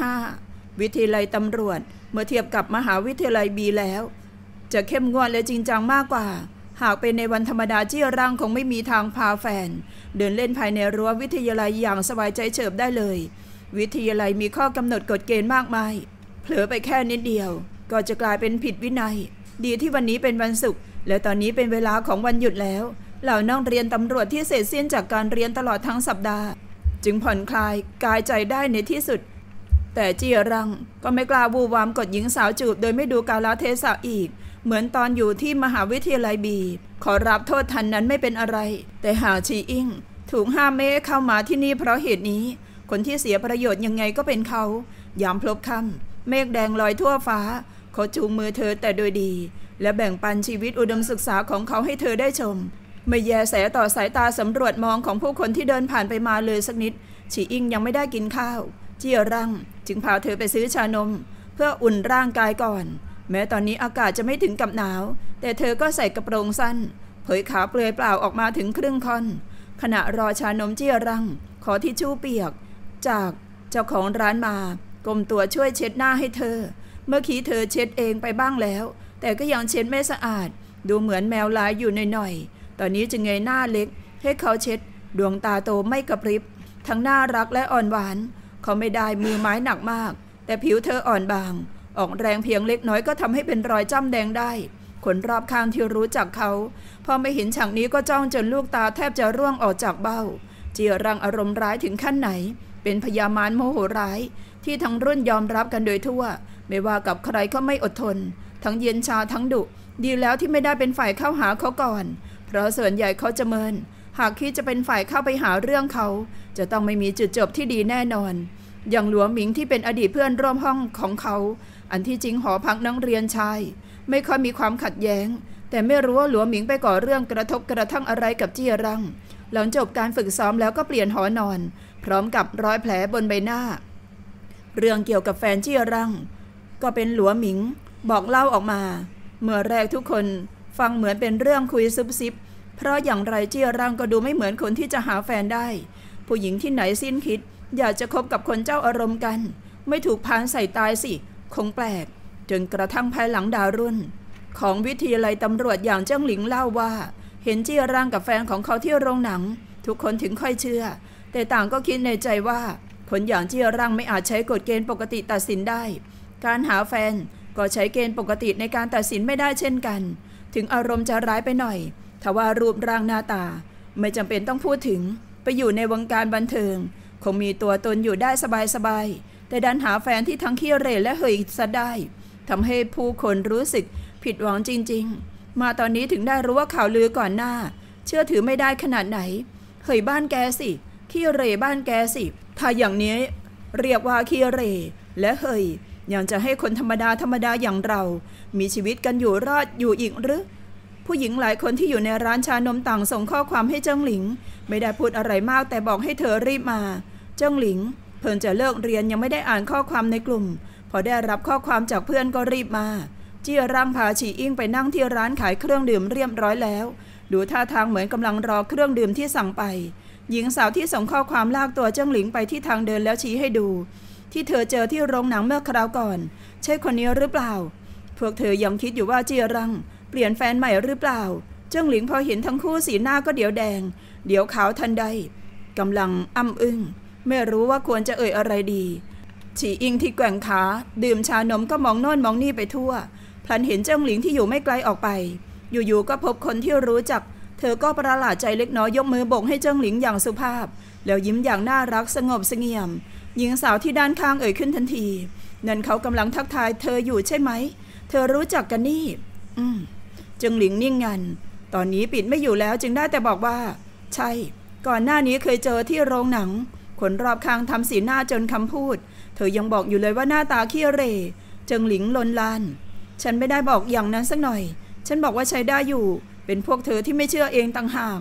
95วิทยาลัยตำรวจเมื่อเทียบกับมหาวิทยาลัยบีแล้วจะเข้มงวดและจริงจังมากกว่าหากเป็นในวันธรรมดาเจี้ยร่างคงไม่มีทางพาแฟนเดินเล่นภายในรั้ววิทยาลัยอย่างสบายใจเฉิบได้เลยวิทยาลัยมีข้อกำหนดกฎเกณฑ์มากมายเผลอไปแค่นิดเดียวก็จะกลายเป็นผิดวินัยดีที่วันนี้เป็นวันศุกร์และตอนนี้เป็นเวลาของวันหยุดแล้วเหล่านักเรียนตำรวจที่เสร็จสิ้นจากการเรียนตลอดทั้งสัปดาห์จึงผ่อนคลายกายใจได้ในที่สุดแต่เจียรังก็ไม่กล้าวู่วามกดหญิงสาวจูบโดยไม่ดูกาลเทศะอีกเหมือนตอนอยู่ที่มหาวิทยาลัยบีขอรับโทษทันนั้นไม่เป็นอะไรแต่หากชีอิงถูกห้ามไม่ให้เข้ามาที่นี่เพราะเหตุนี้คนที่เสียประโยชน์ยังไงก็เป็นเขายามพลบค่ำเมฆแดงลอยทั่วฟ้าเขาจูงมือเธอแต่โดยดีและแบ่งปันชีวิตอุดมศึกษาของเขาให้เธอได้ชมไม่แยแสต่อสายตาสำรวจมองของผู้คนที่เดินผ่านไปมาเลยสักนิดชีอิงยังไม่ได้กินข้าวเจียรังจึงพาเธอไปซื้อชานมเพื่ออุ่นร่างกายก่อนแม้ตอนนี้อากาศจะไม่ถึงกับหนาวแต่เธอก็ใส่กระโปรงสั้นเผยขาเปลือยเปล่าออกมาถึงครึ่งค่อนขณะรอชานมเจียรังขอทิชชู่เปียกจากเจ้าของร้านมาก้มตัวช่วยเช็ดหน้าให้เธอเมื่อกี้เธอเช็ดเองไปบ้างแล้วแต่ก็ยังเช็ดไม่สะอาดดูเหมือนแมวลายอยู่หน่อยๆตอนนี้จึงเงยหน้าเล็กให้เขาเช็ดดวงตาโตไม่กระพริบทั้งน่ารักและอ่อนหวานเขาไม่ได้มือไม้หนักมากแต่ผิวเธออ่อนบางออกแรงเพียงเล็กน้อยก็ทำให้เป็นรอยจ้ำแดงได้คนรอบข้างที่รู้จักเขาพอไม่เห็นฉากนี้ก็จ้องจนลูกตาแทบจะร่วงออกจากเบ้าเจียรังอารมณ์ร้ายถึงขั้นไหนเป็นพยามารโมโหร้ายที่ทั้งรุ่นยอมรับกันโดยทั่วไม่ว่ากับใครก็ไม่อดทนทั้งเย็นชาทั้งดุดีแล้วที่ไม่ได้เป็นฝ่ายเข้าหาเขาก่อนเพราะส่วนใหญ่เขาจะเมินหากคิดจะเป็นฝ่ายเข้าไปหาเรื่องเขาจะต้องไม่มีจุดจบที่ดีแน่นอนอย่างหลวงหมิงที่เป็นอดีตเพื่อนร่วมห้องของเขาอันที่จริงหอพักนักเรียนชายไม่ค่อยมีความขัดแย้งแต่ไม่รู้ว่าหลวงหมิงไปก่อเรื่องกระทบกระทั่งอะไรกับเจี้ยรังหลังจบการฝึกซ้อมแล้วก็เปลี่ยนหอนอนพร้อมกับรอยแผลบนใบหน้าเรื่องเกี่ยวกับแฟนเจี้ยรังก็เป็นหลวงหมิงบอกเล่าออกมาเมื่อแรกทุกคนฟังเหมือนเป็นเรื่องคุยซุบซิบเพราะอย่างไรเจี้ยรังก็ดูไม่เหมือนคนที่จะหาแฟนได้ผู้หญิงที่ไหนสิ้นคิดอยากจะคบกับคนเจ้าอารมณ์กันไม่ถูกพานใส่ตายสิคงแปลกจนกระทั่งภายหลังดาวรุ่นของวิทยาลัยตำรวจอย่างเจิ้งหลิงเล่าว่าเห็นเจี้ยรังกับแฟนของเขาที่โรงหนังทุกคนถึงค่อยเชื่อแต่ต่างก็คิดในใจว่าคนอย่างเจี้ยรังไม่อาจใช้กฎเกณฑ์ปกติตัดสินได้การหาแฟนก็ใช้เกณฑ์ปกติในการตัดสินไม่ได้เช่นกันถึงอารมณ์จะร้ายไปหน่อยทว่ารูปร่างหน้าตาไม่จำเป็นต้องพูดถึงไปอยู่ในวงการบันเทิงคงมีตัวตนอยู่ได้สบายๆแต่ดันหาแฟนที่ทั้งขี้เหร่และเฮยซะได้ทำให้ผู้คนรู้สึกผิดหวังจริงๆมาตอนนี้ถึงได้รู้ว่าข่าวลือก่อนหน้าเชื่อถือไม่ได้ขนาดไหนเฮยบ้านแกสิขี้เหร่บ้านแกสิถ้าอย่างนี้เรียกว่าขี้เหร่และเฮยยังจะให้คนธรรมดาอย่างเรามีชีวิตกันอยู่รอดอยู่อีกหรือผู้หญิงหลายคนที่อยู่ในร้านชานมต่างส่งข้อความให้เจิ้งหลิงไม่ได้พูดอะไรมากแต่บอกให้เธอรีบมาเจิ้งหลิงเพิ่งจะเลิกเรียนยังไม่ได้อ่านข้อความในกลุ่มพอได้รับข้อความจากเพื่อนก็รีบมาเจี้ยร่างพาฉีอิงไปนั่งที่ร้านขายเครื่องดื่มเรียบร้อยแล้วดูท่าทางเหมือนกำลังรอเครื่องดื่มที่สั่งไปหญิงสาวที่ส่งข้อความลากตัวเจิ้งหลิงไปที่ทางเดินแล้วชี้ให้ดูที่เธอเจอที่โรงหนังเมื่อคราวก่อนใช่คนนี้หรือเปล่าพวกเธอยังคิดอยู่ว่าเจี้ยรังเปลี่ยนแฟนใหม่หรือเปล่าเจิ้งหลิงพอเห็นทั้งคู่สีหน้าก็เดี๋ยวแดงเดี๋ยวขาวทันใดกำลังอ้ำอึ้งไม่รู้ว่าควรจะเอ่ยอะไรดีฉีอิงที่แกว่งขาดื่มชานมก็มองโน่นมองนี่ไปทั่วพลันเห็นเจิ้งหลิงที่อยู่ไม่ไกลออกไปอยู่ๆก็พบคนที่รู้จักเธอก็ประหลาดใจเล็กน้อยยกมือโบกให้เจิ้งหลิงอย่างสุภาพแล้วยิ้มอย่างน่ารักสงบเสงี่ยมหญิงสาวที่ด้านข้างเอ่ยขึ้นทันทีนั่นเขากำลังทักทายเธออยู่ใช่ไหมเธอรู้จักกันนี่เจิ้งหลิงนิ่งงันตอนนี้ปิดไม่อยู่แล้วจึงได้แต่บอกว่าใช่ก่อนหน้านี้เคยเจอที่โรงหนังคนรอบข้างทำสีหน้าจนคำพูดเธอยังบอกอยู่เลยว่าหน้าตาขี้เหร่เจิ้งหลิงลนลานฉันไม่ได้บอกอย่างนั้นสักหน่อยฉันบอกว่าใช้ได้อยู่เป็นพวกเธอที่ไม่เชื่อเองต่างหาก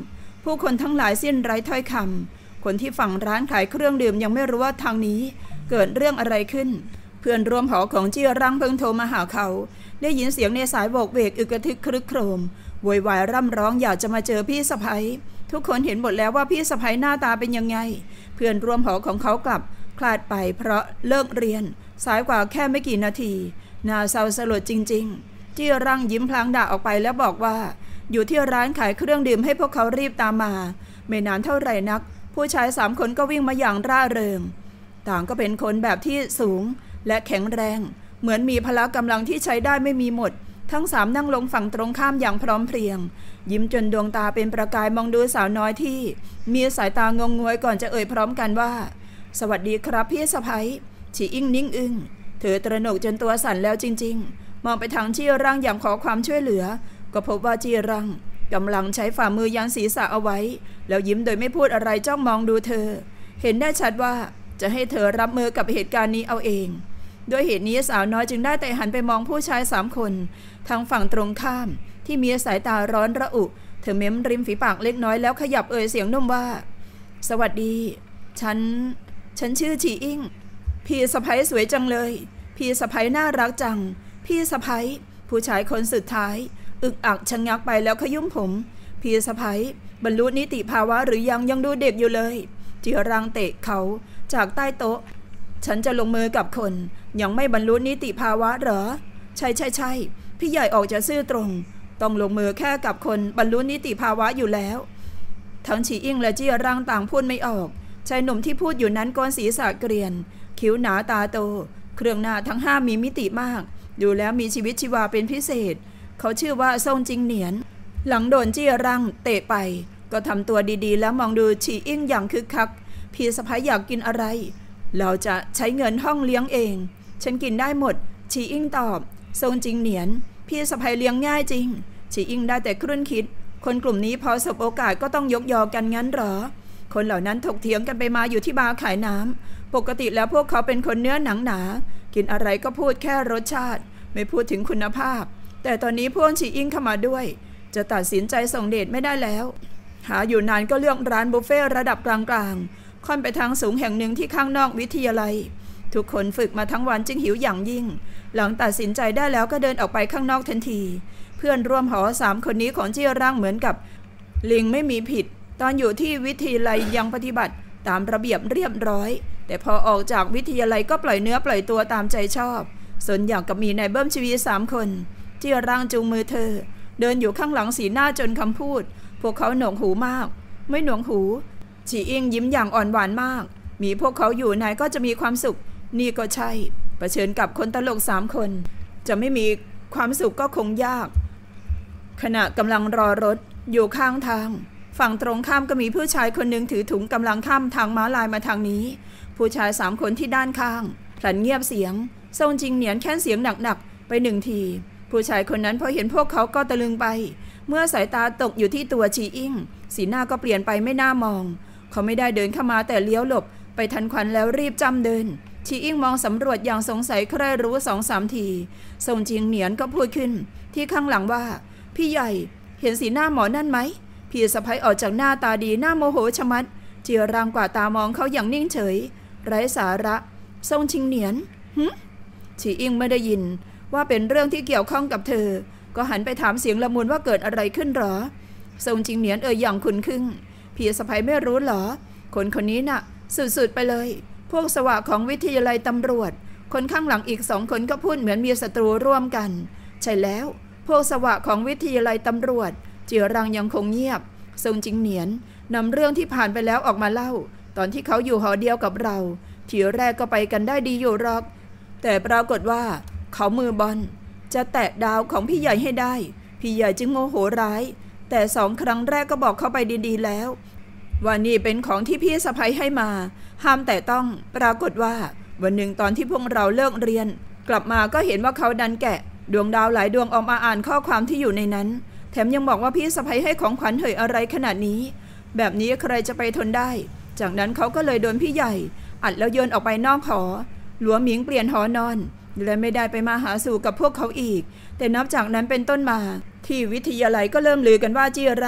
ผู้คนทั้งหลายสิ้นไร้ถ้อยคำคนที่ฝั่งร้านขายเครื่องดื่มยังไม่รู้ว่าทางนี้เกิดเรื่องอะไรขึ้นเพื่อนร่วมหอของเจี้ยรังเพิ่งโทรมาหาเขาได้ยินเสียงในสายโบกเวกอึกกระทึกครึกโครมโวยวายร่ำร้องอยากจะมาเจอพี่สะใภ้ทุกคนเห็นหมดแล้วว่าพี่สะใภ้หน้าตาเป็นยังไงเพื่อนร่วมหอของเขากลับคลาดไปเพราะเลิกเรียนสายกว่าแค่ไม่กี่นาทีน่าเศร้าสลดจริงๆเจี้ยรังยิ้มพลางด่าออกไปแล้วบอกว่าอยู่ที่ร้านขายเครื่องดื่มให้พวกเขารีบตามมาไม่นานเท่าไหร่นักผู้ชาย3 คนก็วิ่งมาอย่างร่าเริงต่างก็เป็นคนแบบที่สูงและแข็งแรงเหมือนมีพละกำลังที่ใช้ได้ไม่มีหมดทั้ง3นั่งลงฝั่งตรงข้ามอย่างพร้อมเพรียงยิ้มจนดวงตาเป็นประกายมองดูสาวน้อยที่มีสายตางงงวยก่อนจะเอ่ยพร้อมกันว่าสวัสดีครับพี่สะใภ้ฉีอิ่งนิ่งอึ้งเธอตระหนกจนตัวสั่นแล้วจริงๆมองไปทางเจี้ยรังอย่างขอความช่วยเหลือก็พบว่าเจี้ยรังกำลังใช้ฝ่ามือยันศีรษะเอาไว้แล้วยิ้มโดยไม่พูดอะไรจ้องมองดูเธอเห็นได้ชัดว่าจะให้เธอรับมือกับเหตุการณ์นี้เอาเองด้วยเหตุนี้สาวน้อยจึงได้แต่หันไปมองผู้ชาย3 คนทางฝั่งตรงข้ามที่มีสายตาร้อนระอุเธอเม้มริมฝีปากเล็กน้อยแล้วขยับเอ่ยเสียงนุ่มว่าสวัสดีฉันชื่อฉีอิ่งพี่สะใภ้สวยจังเลยพี่สะใภ้น่ารักจังพี่สะใภ้ผู้ชายคนสุดท้ายอึกอักชะงักไปแล้วขยุ่มผมพี่สะใภ้บรรลุนิติภาวะหรือยังดูเด็กอยู่เลยเจี้ยรังเตะเขาจากใต้โต๊ะฉันจะลงมือกับคนยังไม่บรรลุนิติภาวะเหรอใช่พี่ใหญ่ออกจะซื่อตรงต้องลงมือแค่กับคนบรรลุนิติภาวะอยู่แล้วทั้งฉีอิ่งและเจี้ยรังต่างพูดไม่ออกชายหนุ่มที่พูดอยู่นั้นโกนศีรษะเกรียนคิ้วหนาตาโตเครื่องหน้าทั้ง5มีมิติมากดูแล้วมีชีวิตชีวาเป็นพิเศษเขาชื่อว่าซ่งจิงเหนียนหลังโดนเจี้ยรังเตะไปก็ทำตัวดีๆแล้วมองดูฉีอิ่งอย่างคึกคักพี่สะใภ้อยากกินอะไรเราจะใช้เงินห้องเลี้ยงเองฉันกินได้หมดฉีอิ่งตอบซ่งจิงเหนียนพี่สะใภ้เลี้ยงง่ายจริงฉีอิ่งได้แต่ครุ่นคิดคนกลุ่มนี้พอสบโอกาสก็ต้องยกยอกันงั้นหรอคนเหล่านั้นถกเถียงกันไปมาอยู่ที่บาร์ขายน้ำปกติแล้วพวกเขาเป็นคนเนื้อหนังหนากินอะไรก็พูดแค่รสชาติไม่พูดถึงคุณภาพแต่ตอนนี้พวกฉีอิ่งเข้ามาด้วยจะตัดสินใจส่งเดชไม่ได้แล้วหาอยู่นานก็เลือกร้านบุฟเฟ่ระดับกลางๆค่อนไปทางสูงแห่งหนึ่งที่ข้างนอกวิทยาลัยทุกคนฝึกมาทั้งวันจึงหิวอย่างยิ่งหลังตัดสินใจได้แล้วก็เดินออกไปข้างนอกทันทีเพื่อนร่วมหอ3 คนนี้ของเจี้ยรังเหมือนกับลิงไม่มีผิดตอนอยู่ที่วิทยาลัยยังปฏิบัติตามระเบียบเรียบร้อยแต่พอออกจากวิทยาลัยก็ปล่อยเนื้อปล่อยตัวตามใจชอบสนอย่างกับมีนายเบิ้มชีวี3 คนเจี้ยรังจูงมือเธอเดินอยู่ข้างหลังสีหน้าจนคำพูดพวกเขาหนวกหูมากไม่หนวกหูฉีอิ่งยิ้มอย่างอ่อนหวานมากมีพวกเขาอยู่นายก็จะมีความสุขนี่ก็ใช่เผชิญกับคนตลก3 คนจะไม่มีความสุขก็คงยากขณะกำลังรอรถอยู่ข้างทางฝั่งตรงข้ามก็มีผู้ชายคนหนึ่งถือถุงกำลังข้ามทางม้าลายมาทางนี้ผู้ชาย3 คนที่ด้านข้างพลันเงียบเสียงซ่งจิงเหนียนแค่เสียงหนักๆไป1 ทีผู้ชายคนนั้นพอเห็นพวกเขาก็ตะลึงไปเมื่อสายตาตกอยู่ที่ตัวฉีอิ่งสีหน้าก็เปลี่ยนไปไม่น่ามองเขาไม่ได้เดินเข้ามาแต่เลี้ยวหลบไปทันควันแล้วรีบจำเดินฉีอิ่งมองสำรวจอย่างสงสัยใครรู้ 2-3 ทีซ่งจิงเหนียนก็พูดขึ้นที่ข้างหลังว่าพี่ใหญ่เห็นสีหน้าหมอนั่นไหมพี่สะใภ้ออกจากหน้าตาดีหน้าโมโหชะมัดเจี้ยรังกว่าตามองเขาอย่างนิ่งเฉยไร้สาระซ่งจิงเหนียนฉีอิ่งไม่ได้ยินว่าเป็นเรื่องที่เกี่ยวข้องกับเธอก็หันไปถามเสียงละมุนว่าเกิดอะไรขึ้นหรอซ่งจิงเหนียนอย่างขุ่นขึ้นพี่สะใภ้ไม่รู้หรอคนนี้น่ะสุดๆไปเลยพวกสวะของวิทยาลัยตำรวจคนข้างหลังอีก2 คนก็พูดเหมือนมีศัตรูร่วมกันใช่แล้วพวกสวะของวิทยาลัยตำรวจเจี้ยรังยังคงเงียบซ่งจิงเหนียนนำเรื่องที่ผ่านไปแล้วออกมาเล่าตอนที่เขาอยู่หอเดียวกับเราทีแรกก็ไปกันได้ดีอยู่หรอกแต่ปรากฏว่าเขามือบอลจะแตะดาวของพี่ใหญ่ให้ได้พี่ใหญ่จึงโมโหร้ายแต่2 ครั้งแรกก็บอกเขาไปดีๆแล้วว่านี่เป็นของที่พี่สะใภ้ให้มาห้ามแต่ต้องปรากฏว่าวันหนึ่งตอนที่พวกเราเลิกเรียนกลับมาก็เห็นว่าเขาดันแกะดวงดาวหลายดวงออกมาอ่านข้อความที่อยู่ในนั้นแถมยังบอกว่าพี่สะใภ้ให้ของขวัญเหยอะไรขนาดนี้แบบนี้ใครจะไปทนได้จากนั้นเขาก็เลยโดนพี่ใหญ่อัดแล้วโยนออกไปนอกหอหลัวหมิงเปลี่ยนหอนอนและไม่ได้ไปมาหาสู่กับพวกเขาอีกแต่นับจากนั้นเป็นต้นมาที่วิทยาลัยก็เริ่มลือกันว่าเจี้ยรัง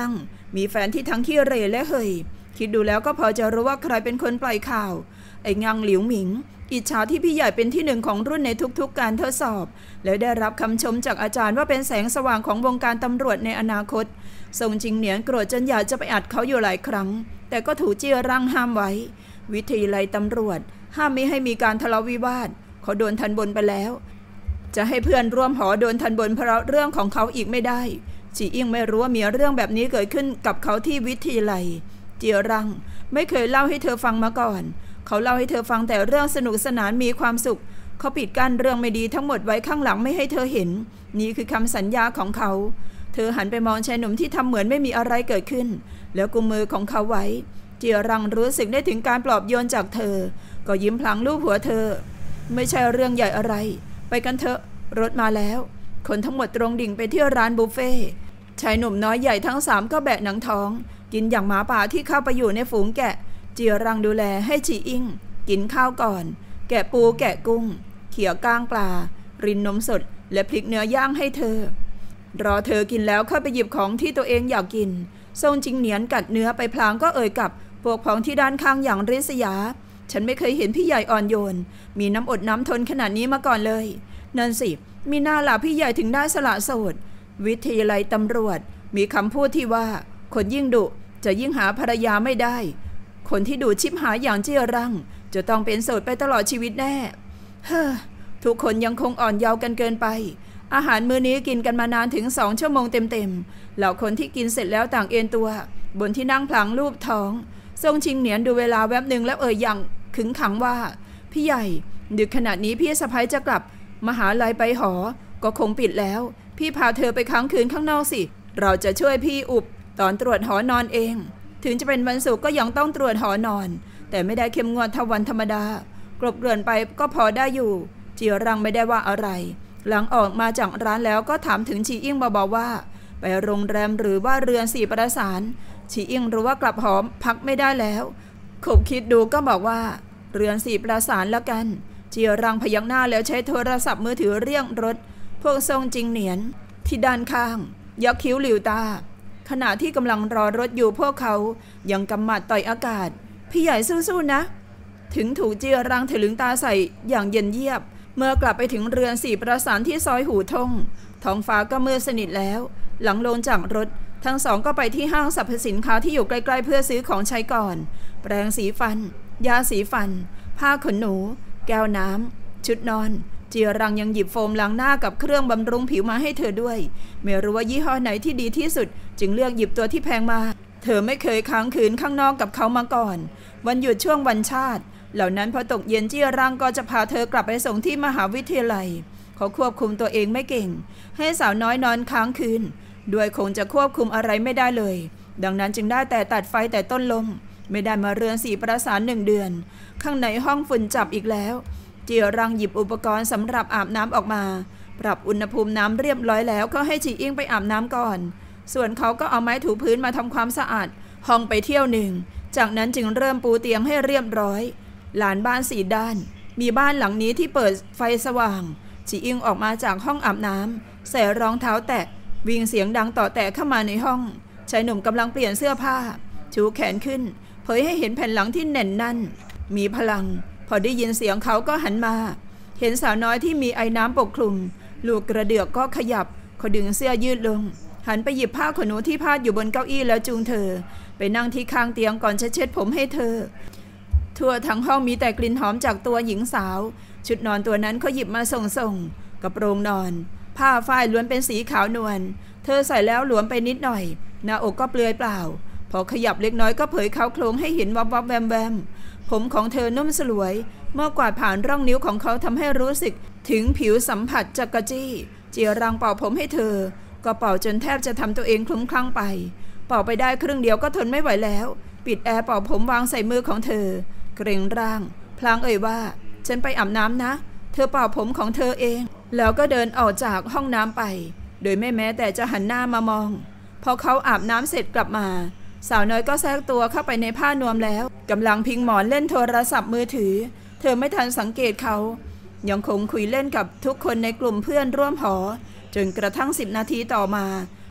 มีแฟนที่ทั้งขี้เหร่และเฮยคิดดูแล้วก็พอจะรู้ว่าใครเป็นคนปล่อยข่าวไอ้งังหลิวหมิงอิจฉาที่พี่ใหญ่เป็นที่หนึ่งของรุ่นในทุกๆการทดสอบแล้วได้รับคำชมจากอาจารย์ว่าเป็นแสงสว่างของวงการตำรวจในอนาคตทรงจิงเหนียนโกรธจนอยากจะไปอัดเขาอยู่หลายครั้งแต่ก็ถูกเจี้ยรั่งห้ามไว้วิทยาลัยตำรวจห้ามไม่ให้มีการทะเลาะวิวาทเขาโดนทันบนไปแล้วจะให้เพื่อนร่วมหอโดนทันบนเพราะเรื่องของเขาอีกไม่ได้จีอิงไม่รู้ว่ามีเรื่องแบบนี้เกิดขึ้นกับเขาที่วิทยาลัยเจียรังไม่เคยเล่าให้เธอฟังมาก่อนเขาเล่าให้เธอฟังแต่เรื่องสนุกสนานมีความสุขเขาปิดกั้นเรื่องไม่ดีทั้งหมดไว้ข้างหลังไม่ให้เธอเห็นนี่คือคำสัญญาของเขาเธอหันไปมองชายหนุ่มที่ทำเหมือนไม่มีอะไรเกิดขึ้นแล้วกุมมือของเขาไว้เจียรังรู้สึกได้ถึงการปลอบโยนจากเธอก็ยิ้มพลางลูบหัวเธอไม่ใช่เรื่องใหญ่อะไรไปกันเถอะรถมาแล้วคนทั้งหมดตรงดิ่งไปที่ร้านบุฟเฟ่ชายหนุ่มน้อยใหญ่ทั้ง3ก็แบะหนังท้องกินอย่างหมาป่าที่เข้าไปอยู่ในฝูงแกะเจียรังดูแลให้จีอิงกินข้าวก่อนแกะปูแกะกุ้งเขี่ยก้างปลารินนมสดและพริกเนื้อย่างให้เธอรอเธอกินแล้วเข้าไปหยิบของที่ตัวเองอยากกินทรงจิงเหนียนกัดเนื้อไปพลางก็เอ่ยกับพวกพ้องที่ด้านข้างอย่างริษยาฉันไม่เคยเห็นพี่ใหญ่อ่อนโยนมีน้ำอดน้ำทนขนาดนี้มาก่อนเลยนั่นสิมีหน้าล่ะพี่ใหญ่ถึงได้สละโสดวิทยาลัยตำรวจมีคำพูดที่ว่าคนยิ่งดุจะยิ่งหาภรรยาไม่ได้คนที่ดูชิบหายอย่างเจี้ยรังจะต้องเป็นโสดไปตลอดชีวิตแน่เฮ้อทุกคนยังคงอ่อนเยาว์กันเกินไปอาหารมื้อนี้กินกันมานานถึง2 ชั่วโมงเต็มๆเหล่าคนที่กินเสร็จแล้วต่างเอนตัวบนที่นั่งพลางรูปท้องทรงชิงเหนียนดูเวลาแวบหนึ่งแล้วอย่างขึงขังว่าพี่ใหญ่ดึกขนาดนี้พี่สะใภ้จะกลับมหาลัยไปหอก็คงปิดแล้วพี่พาเธอไปค้างคืนข้างนอกสิเราจะช่วยพี่อุบตอนตรวจหอนอนเองถึงจะเป็นวันศุกร์ก็ยังต้องตรวจหอนอนแต่ไม่ได้เข้มงวดเท่าวันธรรมดากลบเกลื่อนไปก็พอได้อยู่เจียรังไม่ได้ว่าอะไรหลังออกมาจากร้านแล้วก็ถามถึงชีอิงเบาๆว่าไปโรงแรมหรือว่าเรือน4 ประสานชีอิงรู้ว่ากลับหอพักไม่ได้แล้วขบคิดดูก็บอกว่าเรือน4 ประสานแล้วกันเจียรังพยักหน้าแล้วใช้โทรศัพท์มือถือเรียกรถพวกทรงจิงเหนียนที่ด้านข้างยักคิ้วหลิวตาขณะที่กำลังรอรถอยู่พวกเขายังกำหมัดต่อยอากาศพี่ใหญ่สู้ๆนะถึงถูกเจียรังถลึงตาใส่อย่างเย็นเยียบเมื่อกลับไปถึงเรือน4 ประสานที่ซอยหูทงท้องฟ้าก็มืดสนิทแล้วหลังลงจากรถทั้งสองก็ไปที่ห้างสรรพสินค้าที่อยู่ใกล้ๆเพื่อซื้อของใช้ก่อนแปรงสีฟันยาสีฟันผ้าขนหนูแก้วน้ำชุดนอนเจียรังยังหยิบโฟมล้างหน้ากับเครื่องบำรุงผิวมาให้เธอด้วยไม่รู้ว่ายี่ห้อไหนที่ดีที่สุดจึงเลือกหยิบตัวที่แพงมาเธอไม่เคยค้างคืนข้างนอกกับเขามาก่อนวันหยุดช่วงวันชาติเหล่านั้นพอตกเย็นเจียรังก็จะพาเธอกลับไปส่งที่มหาวิทยาลัยเขาควบคุมตัวเองไม่เก่งให้สาวน้อยนอนค้างคืนด้วยคงจะควบคุมอะไรไม่ได้เลยดังนั้นจึงได้แต่ตัดไฟแต่ต้นลมไม่ได้มาเรือน4 ประสาน1 เดือนข้างในห้องฝุ่นจับอีกแล้วเจียรังหยิบอุปกรณ์สำหรับอาบน้ำออกมาปรับอุณหภูมิน้ำเรียบร้อยแล้วก็ให้จีอิงไปอาบน้ำก่อนส่วนเขาก็เอาไม้ถูพื้นมาทำความสะอาดห้องไปเที่ยวหนึ่งจากนั้นจึงเริ่มปูเตียงให้เรียบร้อยลานบ้าน4 ด้านมีบ้านหลังนี้ที่เปิดไฟสว่างจีอิงออกมาจากห้องอาบน้ำใส่รองเท้าแตะวิ่งเสียงดังต่อแตะเข้ามาในห้องชายหนุ่มกำลังเปลี่ยนเสื้อผ้าชูแขนขึ้นเผยให้เห็นแผ่นหลังที่แน่นแน่นมีพลังพอได้ยินเสียงเขาก็หันมาเห็นสาวน้อยที่มีไอ้น้ำปกคลุมลูกกระเดือกก็ขยับเขาดึงเสื้อยืดลงหันไปหยิบผ้าขนหนูที่พาดอยู่บนเก้าอี้แล้วจูงเธอไปนั่งที่ข้างเตียงก่อนจะเช็ดผมให้เธอทั่วทั้งห้องมีแต่กลิ่นหอมจากตัวหญิงสาวชุดนอนตัวนั้นเขาหยิบมาส่งกระโปรงนอนผ้าฝ้ายล้วนเป็นสีขาวนวลเธอใส่แล้วหลวมไปนิดหน่อยหน้าอกก็เปลือยเปล่าพอขยับเล็กน้อยก็เผยเขาโครงให้เห็นวับวับแวมแวมผมของเธอนุ่มสลวยเมื่อกวาดผ่านร่องนิ้วของเขาทำให้รู้สึกถึงผิวสัมผัสจักรจี้เจียรังเป่าผมให้เธอก็เป่าจนแทบจะทำตัวเองคลุ้มคลั่งไปเป่าไปได้ครึ่งเดียวก็ทนไม่ไหวแล้วปิดแอร์เป่าผมวางใส่มือของเธอเกรงร่างพลางเอ่ยว่าฉันไปอาบน้ำนะเธอเป่าผมของเธอเองแล้วก็เดินออกจากห้องน้ำไปโดยไม่แม้แต่จะหันหน้ามามองพอเขาอาบน้ำเสร็จกลับมาสาวน้อยก็แทรกตัวเข้าไปในผ้านวมแล้วกำลังพิงหมอนเล่นโทรศัพท์มือถือเธอไม่ทันสังเกตเขายังคงคุยเล่นกับทุกคนในกลุ่มเพื่อนร่วมหอจนกระทั่ง10 นาทีต่อมา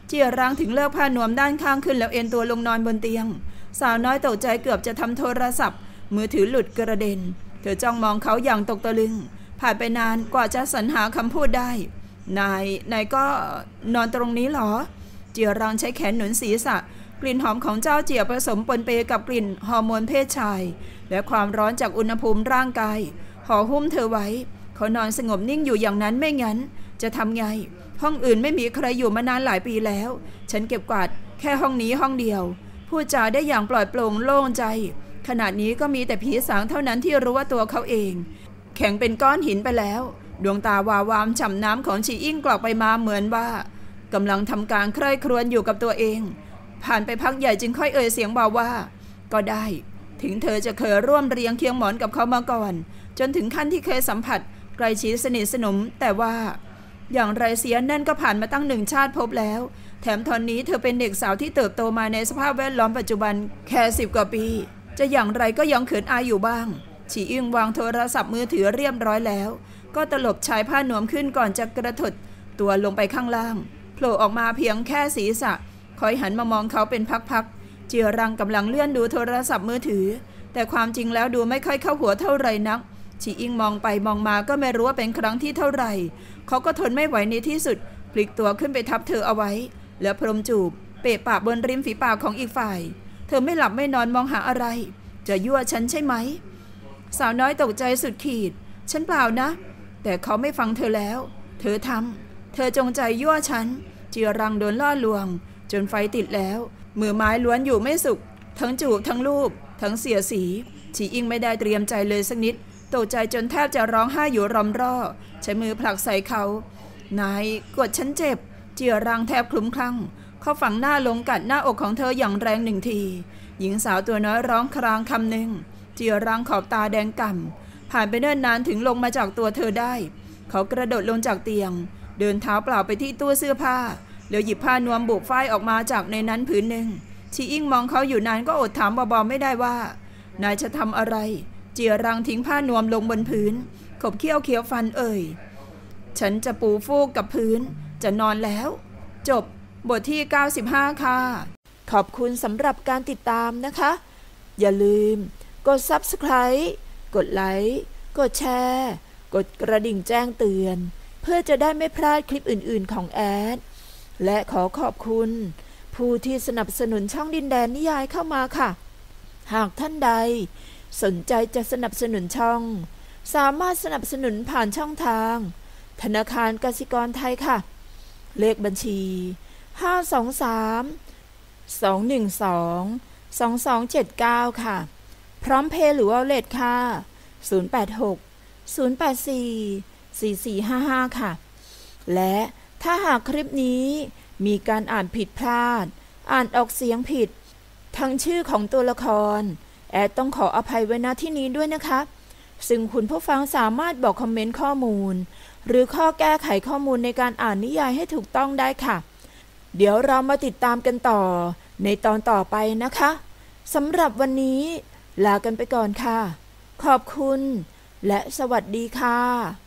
เจียรังถึงเลิกผ้านวมด้านข้างขึ้นแล้วเอนตัวลงนอนบนเตียงสาวน้อยตกใจเกือบจะทำโทรศัพท์มือถือหลุดกระเด็นเธอจ้องมองเขาอย่างตกตะลึงผ่านไปนานกว่าจะสรรหาคำพูดได้นายก็นอนตรงนี้หรอเจียรังใช้แขนหนุนศีรษะกลิ่นหอมของเจ้าเจียผสมปนเปกับกลิ่นฮอร์โมนเพศชายและความร้อนจากอุณหภูมิร่างกายห่อหุ้มเธอไว้เขานอนสงบนิ่งอยู่อย่างนั้นไม่งั้นจะทำไงห้องอื่นไม่มีใครอยู่มานานหลายปีแล้วฉันเก็บกวาดแค่ห้องนี้ห้องเดียวพูดจาได้อย่างปลอดโปร่งโล่งใจขณะนี้ก็มีแต่ผีสางเท่านั้นที่รู้ว่าตัวเขาเองแข็งเป็นก้อนหินไปแล้วดวงตาวาวามฉ่ำน้ำของชีอิ่งกรอกไปมาเหมือนว่ากำลังทำการใคร่ครวญอยู่กับตัวเองผ่านไปพักใหญ่จึงค่อยเอ่ยเสียงเบาว่าก็ได้ถึงเธอจะเคยร่วมเรียงเคียงหมอนกับเขามาก่อนจนถึงขั้นที่เคยสัมผัสใกล้ชิดสนิทสนมแต่ว่าอย่างไรเสียนั่นก็ผ่านมาตั้ง1 ชาติภพแล้วแถมตอนนี้เธอเป็นเด็กสาวที่เติบโตมาในสภาพแวดล้อมปัจจุบันแค่10 กว่าปีจะอย่างไรก็ยังเขินอายอยู่บ้างฉีอิ่งวางโทรศัพท์มือถือเรียบร้อยแล้วก็ตลบชายผ้านวมขึ้นก่อนจะกระถดตัวลงไปข้างล่างโผล่ออกมาเพียงแค่ศีรษะคอยหันมามองเขาเป็นพักๆเจียรังกำลังเลื่อนดูโทรศัพท์มือถือแต่ความจริงแล้วดูไม่ค่อยเข้าหัวเท่าไหร่นักฉีอิ่งมองไปมองมาก็ไม่รู้ว่าเป็นครั้งที่เท่าไหร่เขาก็ทนไม่ไหวในที่สุดพลิกตัวขึ้นไปทับเธอเอาไว้แล้วพรมจูบเปะปากบนริมฝีปากของอีกฝ่ายเธอไม่หลับไม่นอนมองหาอะไรจะยั่วฉันใช่ไหมสาวน้อยตกใจสุดขีดฉันเปล่านะแต่เขาไม่ฟังเธอแล้วเธอจงใจยั่วฉันเจียรังโดนล่อลวงจนไฟติดแล้วมือไม้ล้วนอยู่ไม่สุขทั้งจูบทั้งลูบทั้งเสียสีฉีอิ่งไม่ได้เตรียมใจเลยสักนิดตกใจจนแทบจะร้องไห้อยู่รำร่อใช้มือผลักใส่เขานายกดฉันเจ็บเจียรังแทบคลุ้มคลั่งเขาฝังหน้าลงกัดหน้าอกของเธออย่างแรง1 ทีหญิงสาวตัวน้อยร้องครางคำหนึ่งเจียรังขอบตาแดงก่ำผ่านไปเนิ่นนานถึงลงมาจากตัวเธอได้เขากระโดดลงจากเตียงเดินเท้าเปล่าไปที่ตู้เสื้อผ้าแล้วหยิบผ้านวมบุกฝ้ายออกมาจากในนั้นผืนหนึ่งชีอิ่งมองเขาอยู่นานก็อดถามเบาๆไม่ได้ว่านายจะทำอะไรเจียรังทิ้งผ้านวมลงบนพื้นขบเคี้ยวเคี้ยวฟันฉันจะปูฟูกกับพื้นจะนอนแล้วจบบทที่95ค่ะขอบคุณสำหรับการติดตามนะคะอย่าลืมกด Subscribe กดไลค์กดแชร์กดกระดิ่งแจ้งเตือนเพื่อจะได้ไม่พลาดคลิปอื่นๆของแอดและขอขอบคุณผู้ที่สนับสนุนช่องดินแดนนิยายเข้ามาค่ะหากท่านใดสนใจจะสนับสนุนช่องสามารถสนับสนุนผ่านช่องทางธนาคารกสิกรไทยค่ะเลขบัญชี523-212-2279ค่ะพร้อมเพย์หรือวอลเล็ตค่ะ086-084-4455ค่ะและถ้าหากคลิปนี้มีการอ่านผิดพลาดอ่านออกเสียงผิดทั้งชื่อของตัวละครแอดต้องขออภัยไว้ณที่นี้ด้วยนะคะซึ่งคุณผู้ฟังสามารถบอกคอมเมนต์ข้อมูลหรือข้อแก้ไขข้อมูลในการอ่านนิยายให้ถูกต้องได้ค่ะเดี๋ยวเรามาติดตามกันต่อในตอนต่อไปนะคะสำหรับวันนี้ลากันไปก่อนค่ะขอบคุณและสวัสดีค่ะ